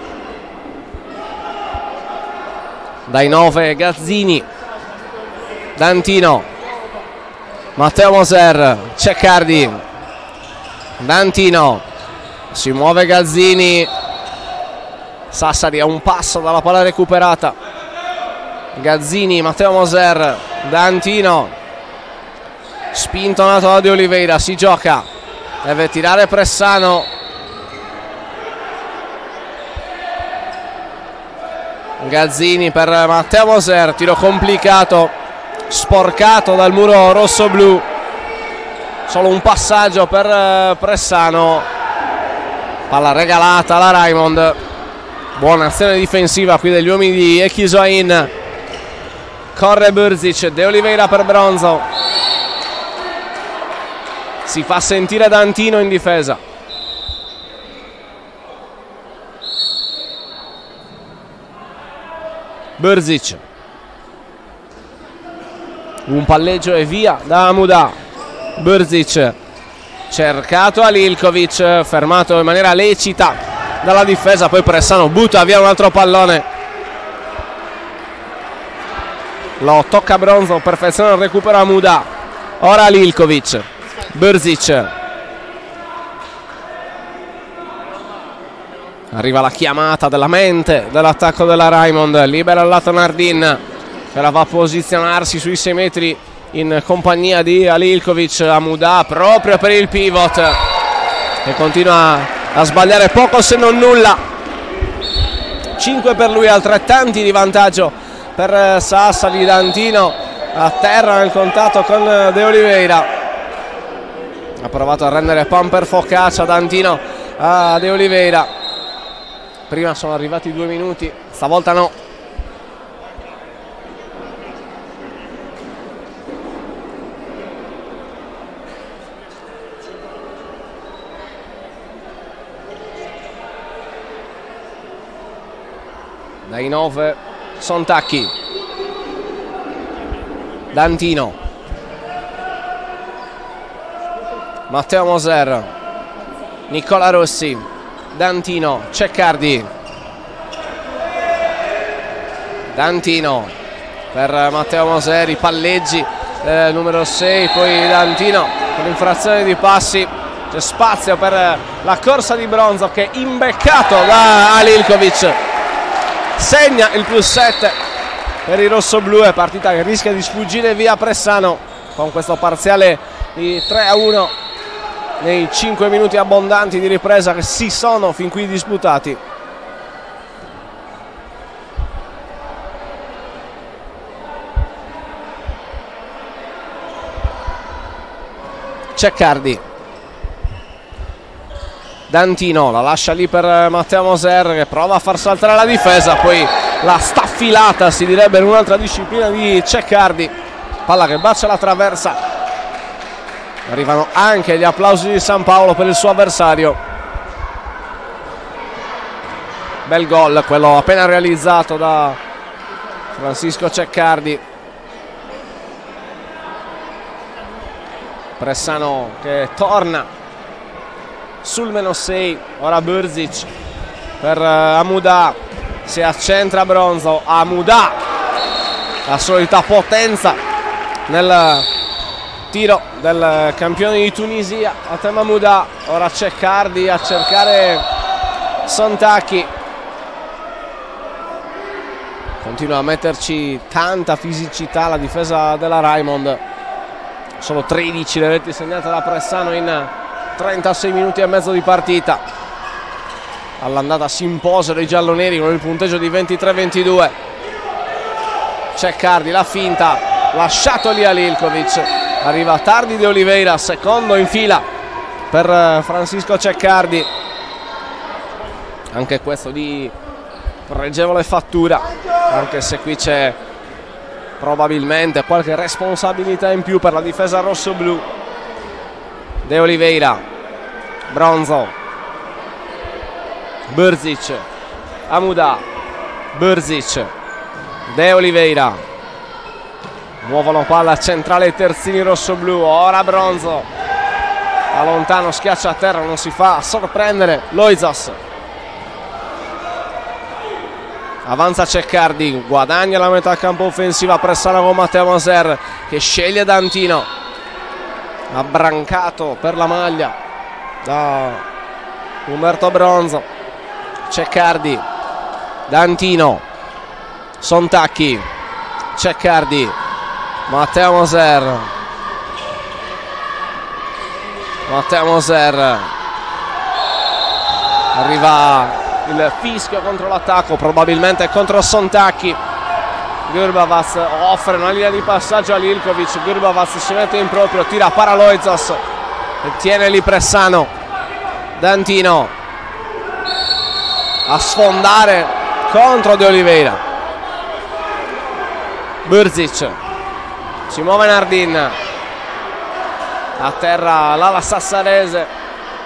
dai 9 Gazzini, Dantino, Matteo Moser, Ceccardi, Dantino, si muove Gazzini, Sassari a un passo dalla palla recuperata. Gazzini, Matteo Moser, Dantino, spintonato da De Oliveira, si gioca, deve tirare Pressano. Gazzini per Matteo Moser, tiro complicato, sporcato dal muro rosso-blu, solo un passaggio per Pressano, palla regalata alla Raimond. Buona azione difensiva qui degli uomini di Echisoain. Corre Brzic, De Oliveira per Bronzo, si fa sentire Dantino in difesa. Brzic, un palleggio e via da Amuda. Brzic cercato Alilkovic, fermato in maniera lecita dalla difesa, poi Pressano butta via un altro pallone, lo tocca Bronzo, perfezione il recupero Amuda. Ora Alilkovic, Brzic, arriva la chiamata della mente dell'attacco della Raimond, libera il lato Nardin, che la va a posizionarsi sui 6 metri in compagnia di Alilkovic. Amuda proprio per il pivot, che continua a sbagliare poco se non nulla. 5 per lui, altrettanti di vantaggio per Sassari. D'Antino a terra nel contatto con De Oliveira, ha provato a rendere pan per focaccia D'Antino a De Oliveira. Prima sono arrivati 2 minuti, stavolta no. Dai 9 Sontacchi, D'Antino, Matteo Moser, Nicola Rossi, D'Antino, Ceccardi, D'Antino per Matteo Moser, i palleggi numero 6, poi D'Antino con l'infrazione di passi. C'è spazio per la corsa di Bronzo che è imbeccato da Alilkovic, segna il +7 per i rossoblù. È partita che rischia di sfuggire via Pressano con questo parziale di 3-1 nei 5 minuti abbondanti di ripresa che si sono fin qui disputati. Ceccardi, D'Antino la lascia lì per Matteo Moser che prova a far saltare la difesa, poi la staffilata, si direbbe in un'altra disciplina, di Ceccardi. Palla che bacia la traversa. Arrivano anche gli applausi di San Paolo per il suo avversario. Bel gol quello appena realizzato da Francisco Ceccardi. Pressano che torna sul -6, ora Burzic per Amuda, si accentra Bronzo. Amuda, la solita potenza nel tiro del campione di Tunisia, Hatem Amuda. Ora Ceccardi a cercare Sontacchi, continua a metterci tanta fisicità la difesa della Raimond. Solo 13 le reti segnate da Pressano in 36 minuti e mezzo di partita. All'andata si imposero i gialloneri con il punteggio di 23-22. Ceccardi, la finta, lasciato lì a Lilkovic. Arriva tardi De Oliveira, secondo in fila per Francisco Ceccardi. Anche questo di pregevole fattura, anche se qui c'è probabilmente qualche responsabilità in più per la difesa rossoblù. De Oliveira, Bronzo, Burzic, Amuda, Burzic, De Oliveira, muovono palla centrale terzini rossoblù. Ora Bronzo, da lontano schiaccia a terra, non si fa sorprendere Loizos. Avanza Ceccardi, guadagna la metà campo offensiva Pressano con Matteo Moser che sceglie D'Antino, abbrancato per la maglia da Umberto Bronzo. Ceccardi, D'Antino, Sontacchi, Ceccardi, Matteo Moser, Matteo Moser, arriva il fischio contro l'attacco, probabilmente contro Sontacchi. Gurbavas offre una linea di passaggio a Lilkovic. Gurbavas si mette in proprio, tira Paraloizos e tiene lì Pressano. D'Antino a sfondare contro De Oliveira. Burzic, si muove Nardin, a terra l'ala sassarese.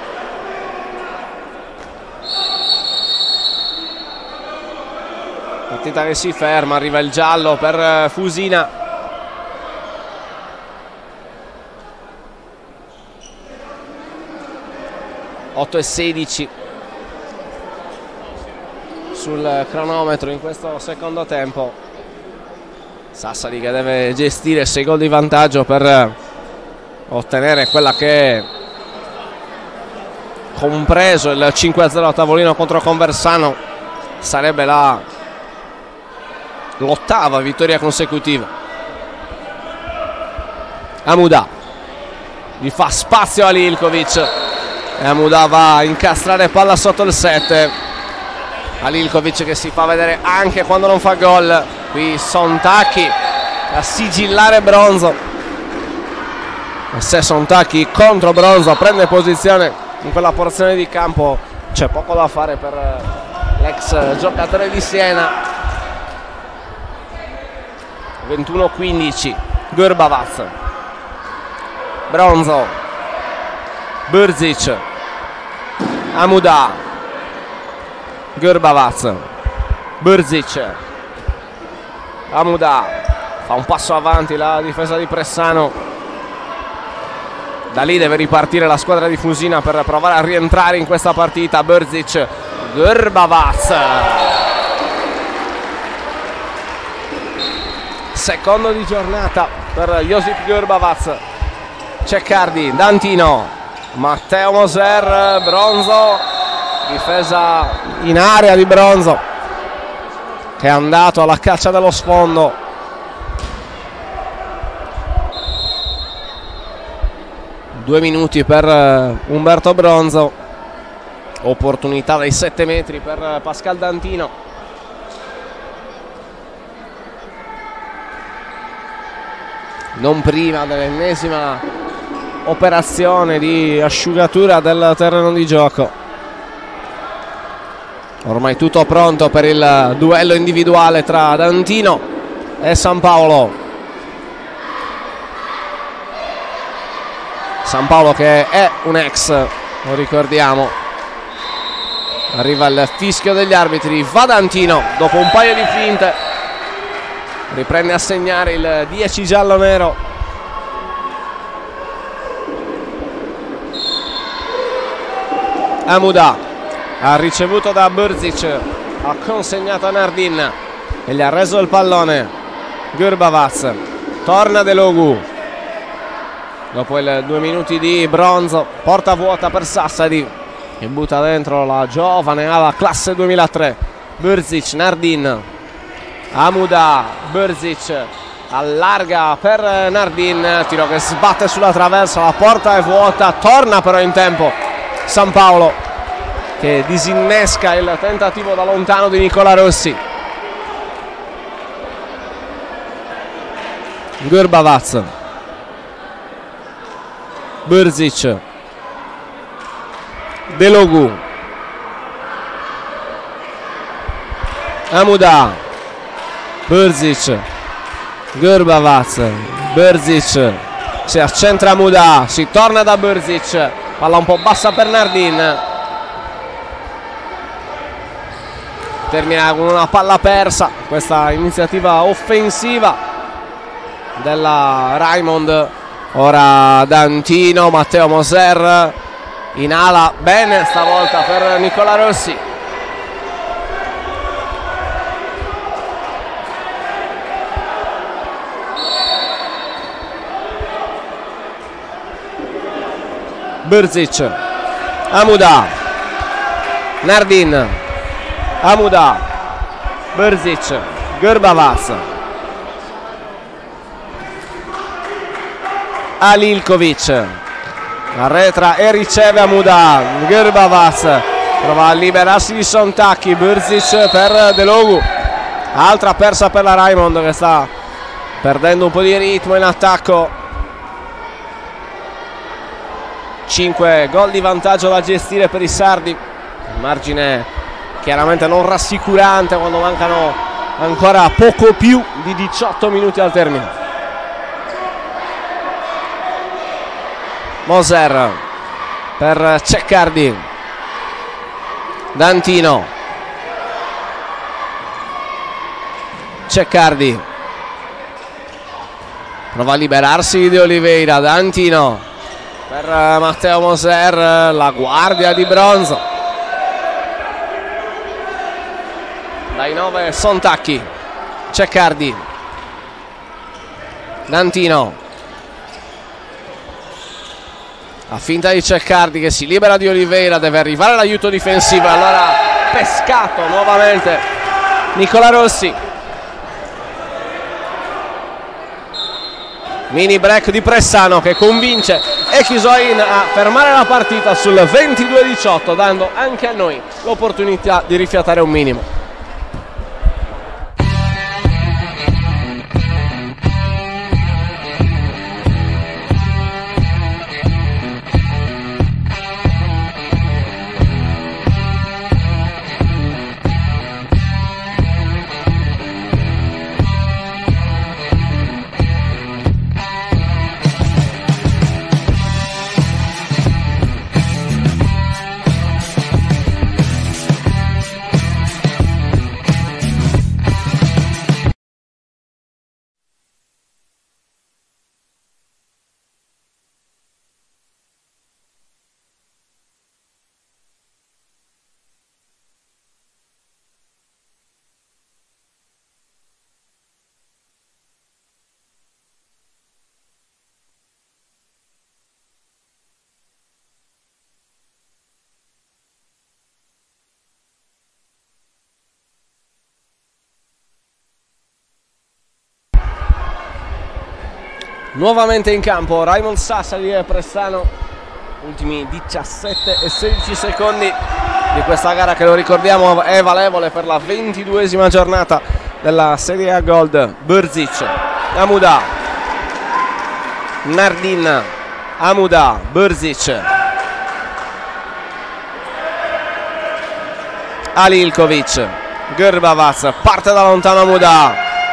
Partita che si ferma, arriva il giallo per Fusina. (8:16) sul cronometro in questo secondo tempo. Sassari che deve gestire 6 gol di vantaggio per ottenere quella che, compreso il 5-0 a tavolino contro Conversano, sarebbe l'ottava vittoria consecutiva. Amuda gli fa spazio a Lilkovic, e Amuda va a incastrare palla sotto il 7. Alilkovic che si fa vedere anche quando non fa gol. Qui Sontachi a sigillare Bronzo, e se Sontachi contro Bronzo prende posizione in quella porzione di campo c'è poco da fare per l'ex giocatore di Siena. 21-15, Grbavac, Bronzo, Brzic, Amuda, Grbavac, Brzic, Amuda, fa un passo avanti la difesa di Pressano. Da lì deve ripartire la squadra di Fusina per provare a rientrare in questa partita. Brzic, Grbavac, secondo di giornata per Josip Grbavac. Ceccardi, D'Antino, Matteo Moser, Bronzo, difesa in area di Bronzo che è andato alla caccia dello sfondo. Due minuti per Umberto Bronzo, opportunità dai 7 metri per Pascal D'Antino. Non prima dell'ennesima operazione di asciugatura del terreno di gioco. Ormai tutto pronto per il duello individuale tra D'Antino e Sampaolo. Sampaolo che è un ex, lo ricordiamo. Arriva il fischio degli arbitri, va D'Antino dopo un paio di finte. Riprende a segnare il 10 giallo-nero. Amuda ha ricevuto da Brzic, ha consegnato a Nardin e gli ha reso il pallone. Grbavac, torna Delogu dopo il 2 minuti di Bronzo, porta vuota per Sassari che butta dentro la giovane ala classe 2003. Brzic, Nardin, Amuda, Brzic allarga per Nardin, tiro che sbatte sulla traversa, la porta è vuota, torna però in tempo Sampaolo che disinnesca il tentativo da lontano di Nicola Rossi. Grbavac, Brzic, Delogu, Amuda, Brzic, Grbavac, Brzic, si accentra Amuda, si torna da Brzic, palla un po' bassa per Nardin, termina con una palla persa questa iniziativa offensiva della Raimond. Ora D'Antino, Matteo Moser in ala, bene stavolta per Nicola Rossi. Brzic, Amuda, Nardin, Amuda, Brzic, Grbavac, Alilkovic, arretra e riceve Amuda. Grbavac prova a liberarsi di Sontachi. Brzic per Delogu, altra persa per la Raimond che sta perdendo un po' di ritmo in attacco. 5 gol di vantaggio da gestire per i sardi, margine chiaramente non rassicurante quando mancano ancora poco più di 18 minuti al termine. Moser per Ceccardi, D'Antino, Ceccardi prova a liberarsi di Oliveira. D'Antino per Matteo Moser, la guardia di Bronzo. Dai 9 Sontachi, Ceccardi, D'Antino, a finta di Ceccardi che si libera di Oliveira, deve arrivare l'aiuto difensivo, allora pescato nuovamente Nicola Rossi. Mini break di Pressano che convince Echisoin a fermare la partita sul 22-18, dando anche a noi l'opportunità di rifiatare un minimo. Nuovamente in campo Raimond Sassari e Pressano, ultimi 17 e 16 secondi di questa gara che, lo ricordiamo, è valevole per la 22esima giornata della Serie A Gold. Brzic, Amuda, Nardin, Amuda, Brzic, Alilkovic, Grbavac, parte da lontano Amuda,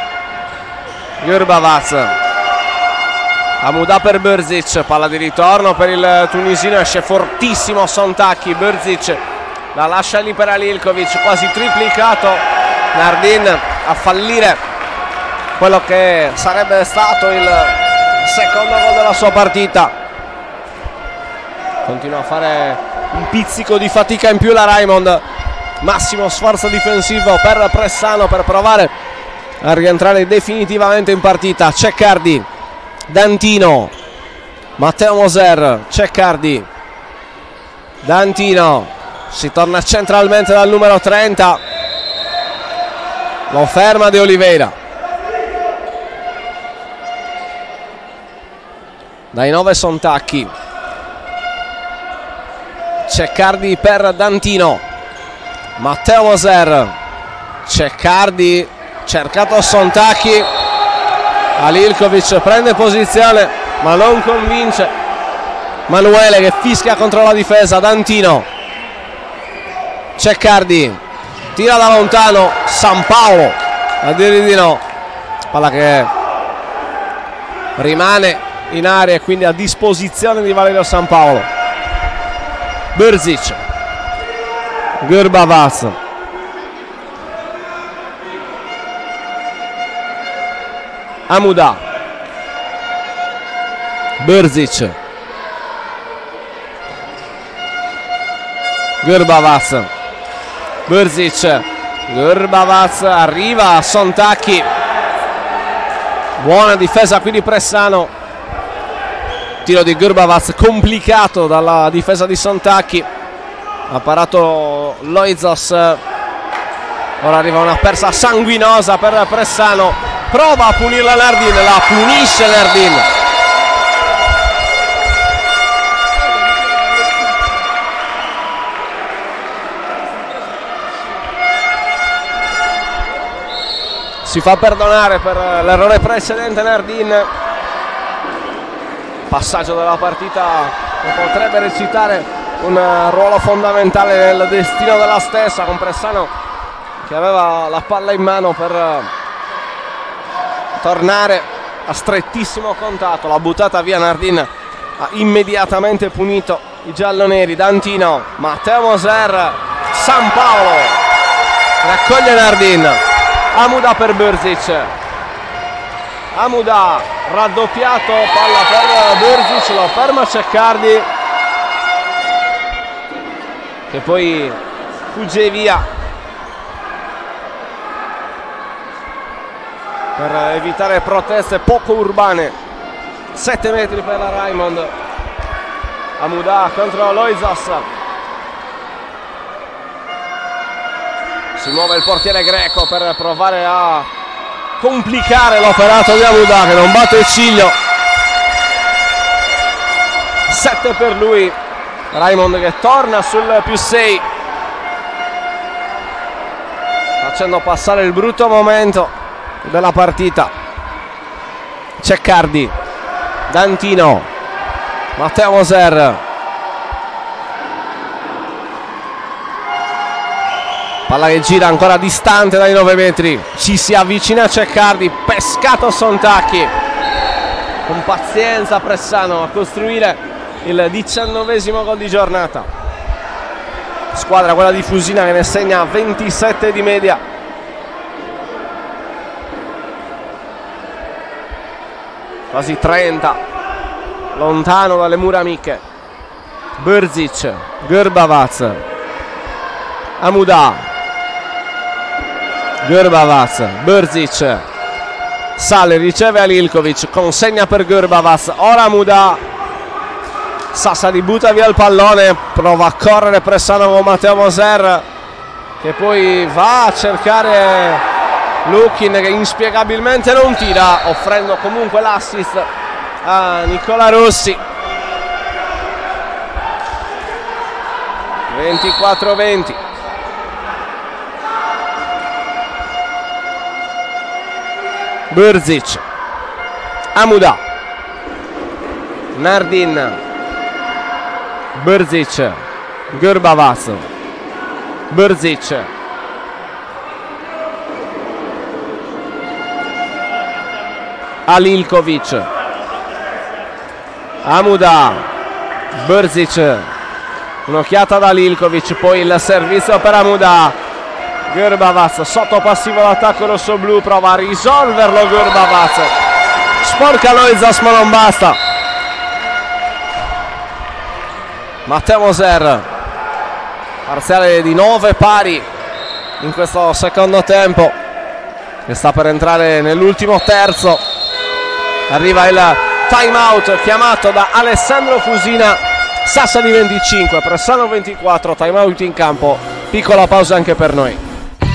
Grbavac, Amuda per Brzic, palla di ritorno per il tunisino, esce fortissimo Sontacchi, Brzic la lascia lì per Alilkovic, quasi triplicato Nardin a fallire quello che sarebbe stato il secondo gol della sua partita. Continua a fare un pizzico di fatica in più la Raimond, massimo sforzo difensivo per Pressano per provare a rientrare definitivamente in partita. Ceccardi, D'Antino, Matteo Moser, Ceccardi, D'Antino, si torna centralmente dal numero 30, lo ferma De Oliveira. Dai 9 Sontacchi, Ceccardi per D'Antino, Matteo Moser, Ceccardi, cercato Sontacchi, Alilkovic prende posizione ma non convince Manuele che fischia contro la difesa. D'Antino, Ceccardi, tira da lontano San Paolo a dire di no, palla che rimane in area e quindi a disposizione di Valerio San Paolo. Brzic, Grbavac, Amuda, Brzic, Grbavac, Brzic, Grbavac arriva a Sontacchi, buona difesa qui di Pressano, tiro di Grbavac complicato dalla difesa di Sontacchi, ha parato Loizos, ora arriva una persa sanguinosa per Pressano, prova a punirla Nardin, la punisce Nardin. Si fa perdonare per l'errore precedente Nardin. Passaggio della partita che potrebbe recitare un ruolo fondamentale nel destino della stessa, con Pressano che aveva la palla in mano per tornare a strettissimo contatto. La buttata via Nardin ha immediatamente punito i gialloneri. D'Antino, Matteo Moser, San Paolo raccoglie Nardin, Amuda per Brzic, Amuda raddoppiato, palla per Brzic, lo ferma Ceccardi che poi fugge via per evitare proteste poco urbane. 7 metri per la Raimond. Amuda contro Loizos, si muove il portiere greco per provare a complicare l'operato di Amuda che non batte il ciglio, 7 per lui. Raimond che torna sul +6, facendo passare il brutto momento della partita. Ceccardi, D'Antino, Matteo Moser, palla che gira ancora distante dai 9 metri, ci si avvicina Ceccardi, pescato Sontacchi, con pazienza Pressano a costruire il 19esimo gol di giornata. Squadra quella di Fusina che ne segna 27 di media. Quasi 30, lontano dalle mura amiche. Brzic, Grbavac, Amuda, Grbavac, Brzic, sale, riceve Alilkovic, consegna per Grbavac, ora Amuda. Sassari butta via il pallone, prova a correre Pressano con Matteo Moser, che poi va a cercare Lukin, che inspiegabilmente non tira, offrendo comunque l'assist a Nicola Rossi. 24-20. Brzic, Amuda, Nardin, Brzic, Grbavac, Brzic, Alilkovic, Amuda, Brzic, un'occhiata da Alilkovic, poi il servizio per Amuda, Grbavac sotto passivo l'attacco rossoblu, prova a risolverlo Grbavac, sporca Loizas ma non basta. Matteo Moser, parziale di 9 pari in questo secondo tempo, che sta per entrare nell'ultimo terzo. Arriva il time out chiamato da Alessandro Fusina. Sassari 25, Pressano 24, time out in campo, piccola pausa anche per noi.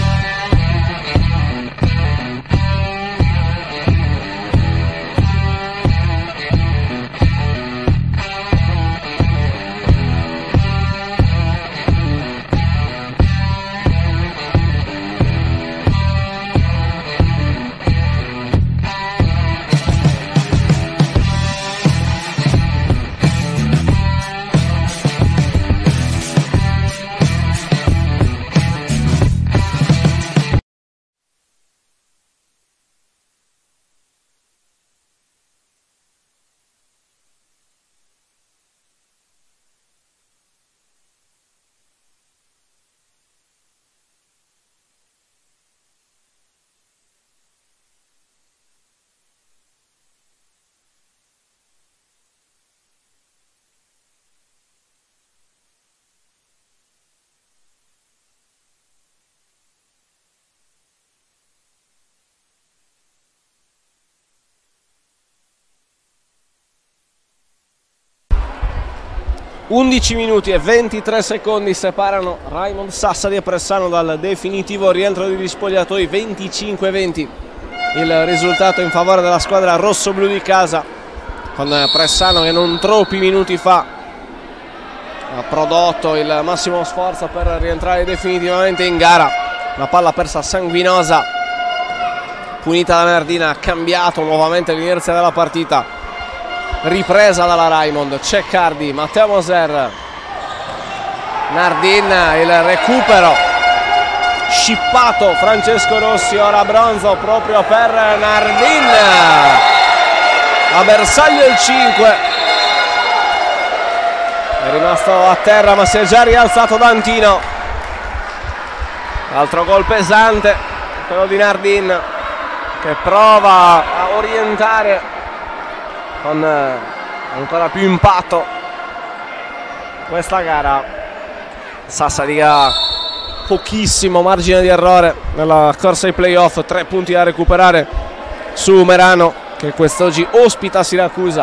(11 minuti e 23 secondi separano Raimond Sassari e Pressano dal definitivo rientro degli spogliatoi. 25-20 il risultato in favore della squadra rossoblu di casa, con Pressano che non troppi minuti fa ha prodotto il massimo sforzo per rientrare definitivamente in gara. Una palla persa sanguinosa, punita da Nardina, ha cambiato nuovamente l'inerzia della partita. Ripresa dalla Raimond, Ceccardi, Matteo Moser, Nardin, il recupero, scippato Francesco Rossi, ora bronzo proprio per Nardin, a bersaglio il 5, è rimasto a terra ma si è già rialzato D'Antino. Altro gol pesante, quello di Nardin, che prova a orientare con ancora più impatto questa gara. Sassari ha pochissimo margine di errore nella corsa ai playoff, 3 punti da recuperare su Merano, che quest'oggi ospita Siracusa.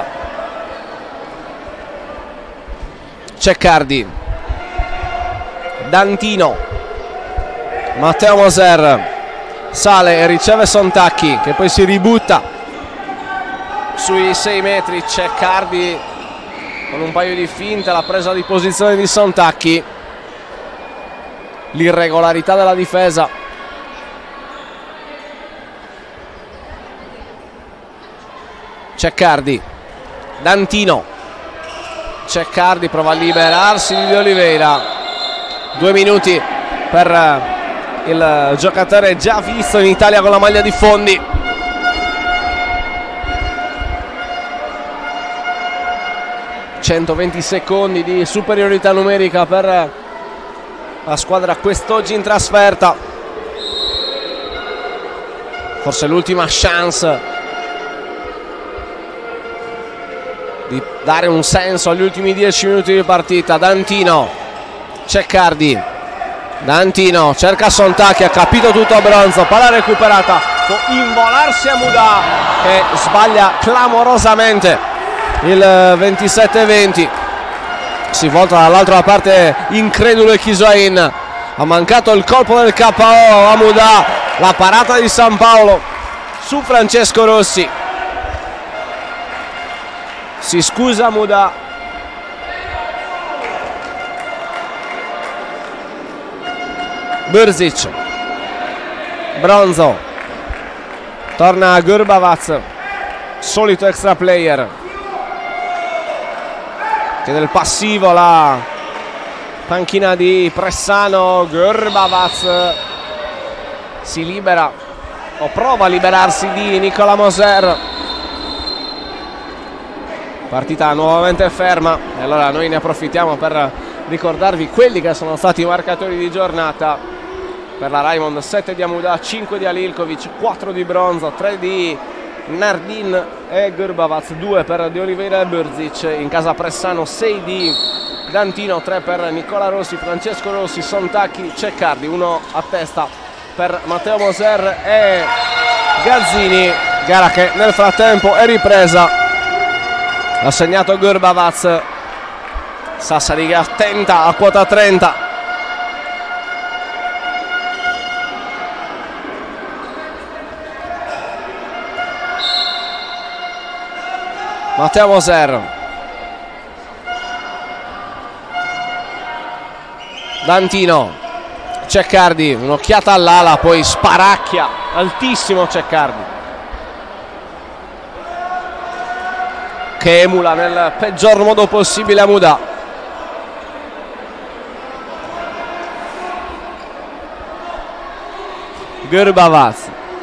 Ceccardi, D'Antino, Matteo Moser, sale e riceve Sontacchi, che poi si ributta sui 6 metri. Ceccardi con un paio di finte, la presa di posizione di Sontacchi, l'irregolarità della difesa. Ceccardi, D'Antino, Ceccardi prova a liberarsi di De Oliveira. 2 minuti per il giocatore già visto in Italia con la maglia di Fondi. ...120 secondi di superiorità numerica per la squadra quest'oggi in trasferta. Forse l'ultima chance di dare un senso agli ultimi 10 minuti di partita. D'Antino, Ceccardi, D'Antino cerca Sontacchi, ha capito tutto a Bronzo, palla recuperata, può involarsi a Mudà che sbaglia clamorosamente il 27-20. Si volta dall'altra parte incredulo e Chisoin, ha mancato il colpo del KO a Mudà, la parata di San Paolo su Francesco Rossi. Si scusa Mudà. Brzic, Bronzo, torna a Gurbavac, solito extra player, chiede il passivo la panchina di Pressano. Gurbavac si libera o prova a liberarsi di Nicola Moser. Partita nuovamente ferma e allora noi ne approfittiamo per ricordarvi quelli che sono stati i marcatori di giornata. Per la Raimond 7 di Amudà, 5 di Alilkovic, 4 di Bronzo, 3 di Nardin e Gurbavac, 2 per De Oliveira e Brzic. In casa Pressano 6 di D'Antino, 3 per Nicola Rossi, Francesco Rossi, Sontacchi, Ceccardi, 1 a testa per Matteo Moser e Gazzini. Gara che nel frattempo è ripresa. Ha segnato Gurbavac. Sassari che attenta a quota 30. Matteo Moser, D'Antino, Ceccardi, un'occhiata all'ala, poi sparacchia altissimo Ceccardi, che emula nel peggior modo possibile Amudà. Gurbavac,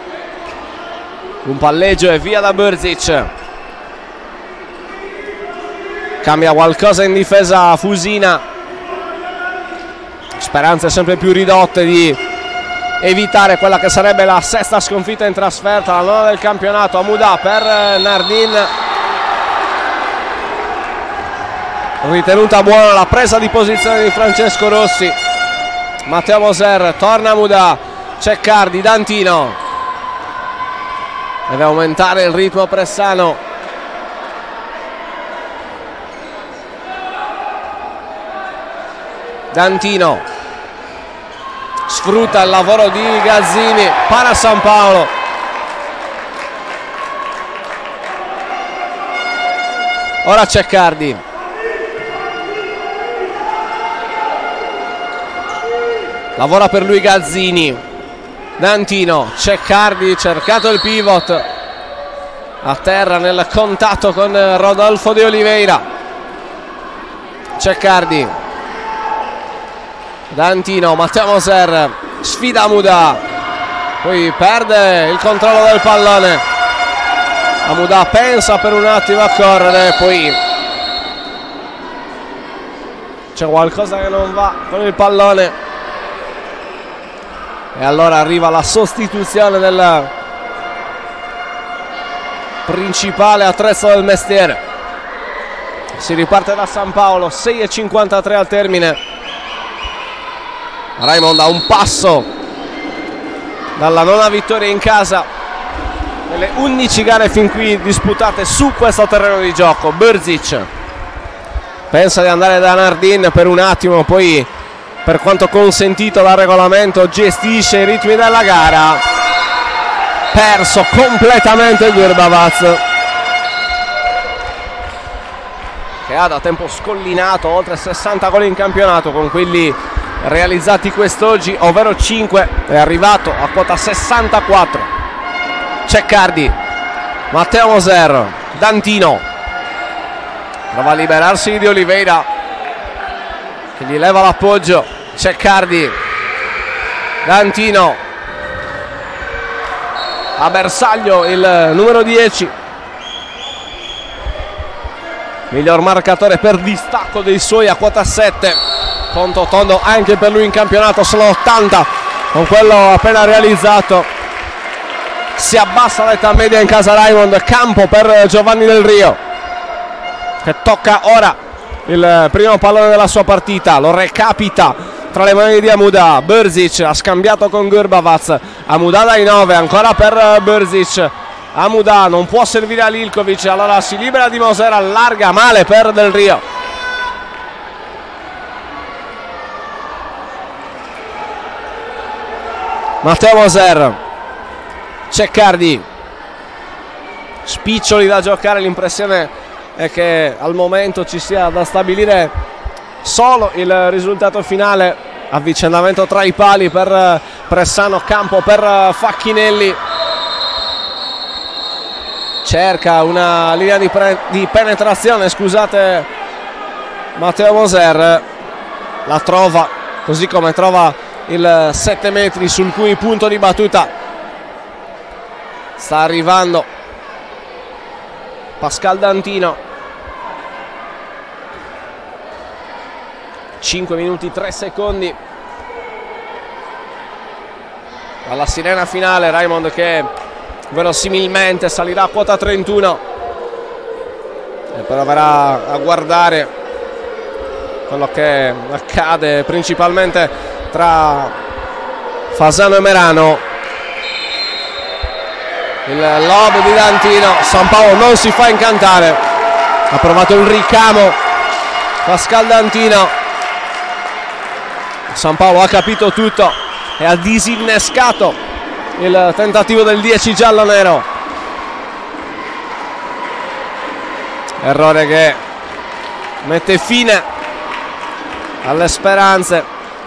un palleggio e via da Brzic. Cambia qualcosa in difesa Fusina, speranze sempre più ridotte di evitare quella che sarebbe la 6ª sconfitta in trasferta, la 9ª del campionato. Amudà per Nardin, ritenuta buona la presa di posizione di Francesco Rossi. Matteo Moser, torna Amudà, Ceccardi, D'Antino, deve aumentare il ritmo Pressano. D'Antino sfrutta il lavoro di Gazzini, para San Paolo. Ora Ceccardi, lavora per lui Gazzini. D'Antino, Ceccardi, cercato il pivot, a terra nel contatto con Rodolfo De Oliveira. Ceccardi, D'Antino, Matteo Moser sfida Amudà, poi perde il controllo del pallone. Amudà pensa per un attimo a correre, poi c'è qualcosa che non va con il pallone e allora arriva la sostituzione del principale attrezzo del mestiere. Si riparte da San Paolo, 6:53 al termine. Raimond a un passo dalla nona vittoria in casa nelle 11 gare fin qui disputate su questo terreno di gioco. Brzic pensa di andare da Nardin per un attimo, poi per quanto consentito dal regolamento gestisce i ritmi della gara. Perso completamente Gurbavac, che che ha da tempo scollinato oltre 60 gol in campionato con quelli realizzati quest'oggi, ovvero 5, è arrivato a quota 64. Ceccardi, Matteo Moser, D'Antino prova a liberarsi di Oliveira che gli leva l'appoggio. Ceccardi, D'Antino, a bersaglio il numero 10, miglior marcatore per distacco dei suoi a quota 7, conto tondo anche per lui in campionato, solo 80 con quello appena realizzato. Si abbassa l'età media in casa Raimond. Campo per Giovanni Del Rio che tocca ora il primo pallone della sua partita, lo recapita tra le mani di Amuda. Brzic ha scambiato con Grbavac, Amuda dai 9, ancora per Brzic. Amuda non può servire a Lilkovic, allora si libera di Moser, allarga male per Del Rio. Matteo Moser, Ceccardi, spiccioli da giocare, l'impressione è che al momento ci sia da stabilire solo il risultato finale. Avvicendamento tra i pali per Pressano, campo per Facchinelli, cerca una linea di penetrazione, scusate, Matteo Moser, la trova, così come trova il 7 metri sul cui punto di battuta sta arrivando Pascal D'Antino. 5 minuti 3 secondi alla sirena finale. Raimond che verosimilmente salirà a quota 31 e proverà a guardare quello che accade principalmente tra Fasano e Merano. Il lob di D'Antino, San Paolo non si fa incantare, ha provato il ricamo Pascal D'Antino, San Paolo ha capito tutto e ha disinnescato il tentativo del 10 giallo-nero. Errore che mette fine alle speranze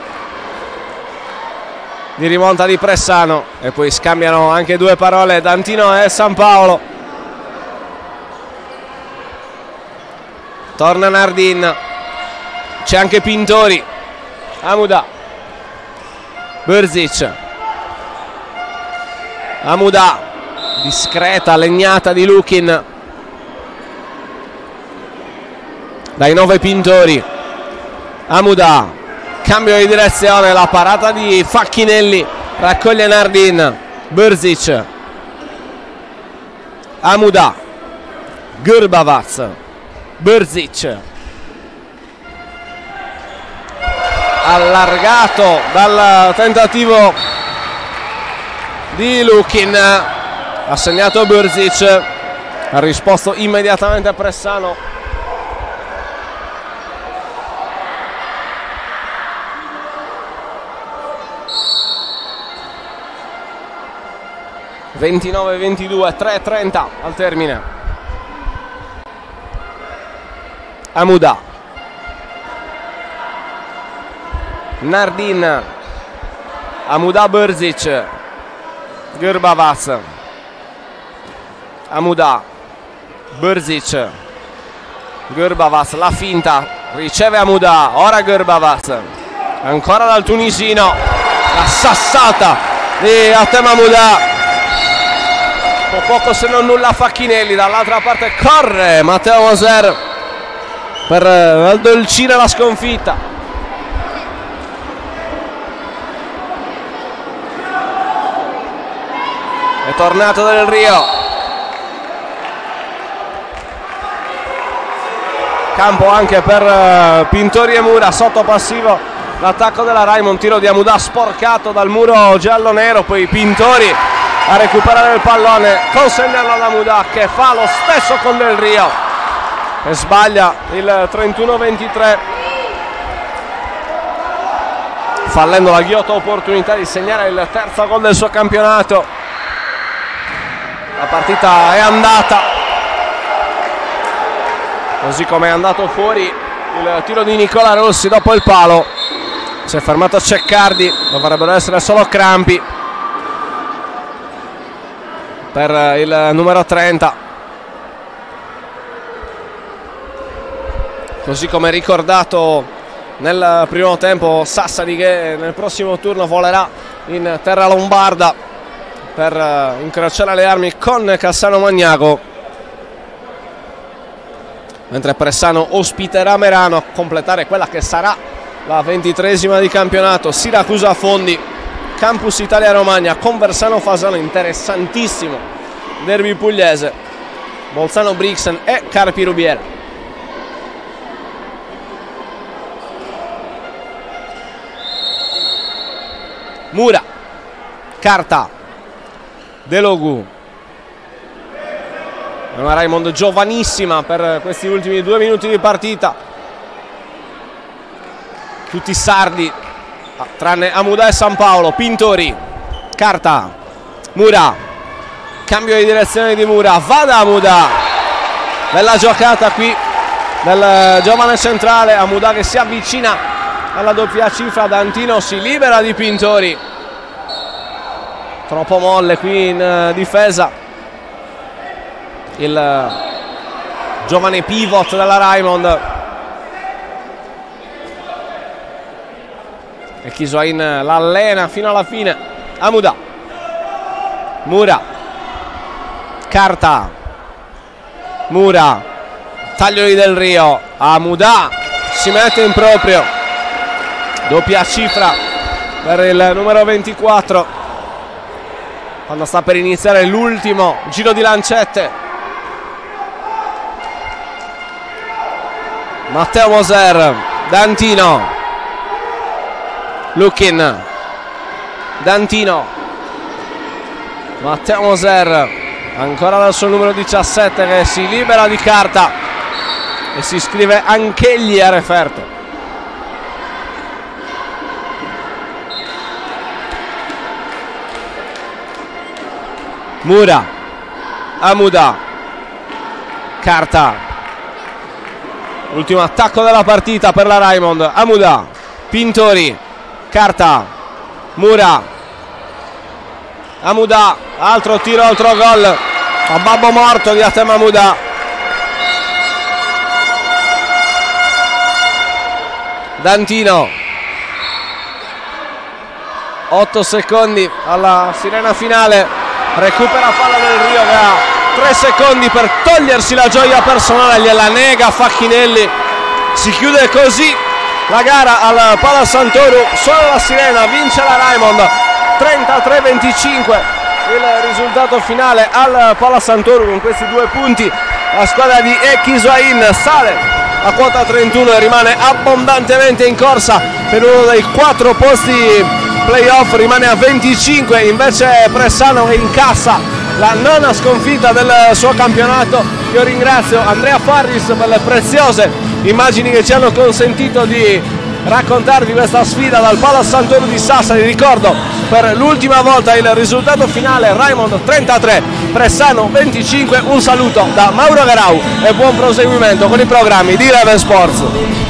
di rimonta di Pressano, e poi scambiano anche due parole D'Antino e San Paolo. Torna Nardin, c'è anche Pintori. Amuda, Brzic, Amuda, discreta legnata di Lukin dai 9 Pintori. Amuda, cambio di direzione, la parata di Facchinelli, raccoglie Nardin. Brzic, Amuda, Grbavac, Brzic, allargato dal tentativo di Lukin, ha segnato Brzic, ha risposto immediatamente a Pressano. (29-22), 3:30 al termine. Amuda, Nardin, Amuda, Brzic, Grbavac, Amuda, Brzic, Grbavac, la finta, riceve Amuda, ora Grbavac, ancora dal tunisino, la sassata di Hatem Amuda, poco se non nulla Facchinelli. Dall'altra parte corre Matteo Moser per addolcire la sconfitta. È tornato Del Rio, campo anche per Pintori e Mura, sotto passivo l'attacco della Raimond, tiro di Amuda sporcato dal muro giallo-nero, poi Pintori a recuperare il pallone, consegnarlo ad Amuda che fa lo stesso con Del Rio e sbaglia il 31-23, fallendo la ghiotta opportunità di segnare il terzo gol del suo campionato. La partita è andata così come è andato fuori il tiro di Nicola Rossi dopo il palo. Si è fermato Ceccardi, dovrebbero essere solo crampi per il numero 30, così come ricordato nel primo tempo Sassari, che nel prossimo turno volerà in terra lombarda per incrociare le armi con Cassano Magnaco, mentre Pressano ospiterà Merano a completare quella che sarà la 23esima di campionato. Siracusa Fondi, Campus Italia Romagna, Conversano Fasano, interessantissimo derby pugliese, Bolzano Brixen e Carpi Rubiera. Mura, Carta, Delogu, una Raimond giovanissima per questi ultimi 2 minuti di partita, tutti sardi tranne Amuda e San Paolo. Pintori, Carta, Mura, cambio di direzione di Mura, va da Amuda, bella giocata qui del giovane centrale. Amuda che si avvicina alla doppia cifra, D'Antino si libera di Pintori, troppo molle qui in difesa il giovane pivot della Raimond, e Chisuain l'allena fino alla fine. Amuda, Mura, Carta, Mura, taglio di Del Rio, Amuda si mette in proprio, doppia cifra per il numero 24 quando sta per iniziare l'ultimo giro di lancette. Matteo Moser, D'Antino, Lukin, D'Antino, Matteo Moser, ancora dal suo numero 17 che si libera di Carta e si iscrive anch'egli a referto. Mura, Amuda, Carta, ultimo attacco della partita per la Raimond. Amuda, Pintori, Carta, Mura, Amuda, altro tiro, altro gol a babbo morto di Atem Amuda. D'Antino, 8 secondi alla sirena finale, recupera palla Del Rio che ha 3 secondi per togliersi la gioia personale, gliela nega Facchinelli. Si chiude così la gara al Pala Sant'Oro, solo la sirena vince la Raimond 33-25, il risultato finale al Pala Sant'Oro. Con questi 2 punti la squadra di Chisuain sale a quota 31 e rimane abbondantemente in corsa per uno dei 4 posti playoff, rimane a 25, invece Pressano che incassa la 9ª sconfitta del suo campionato. Io ringrazio Andrea Farris per le preziose immagini che ci hanno consentito di raccontarvi questa sfida dal Pala Sant'Oro di Sassari. Ricordo per l'ultima volta il risultato finale: Raimond 33, Pressano 25. Un saluto da Mauro Garau e buon proseguimento con i programmi di Eleven Sports.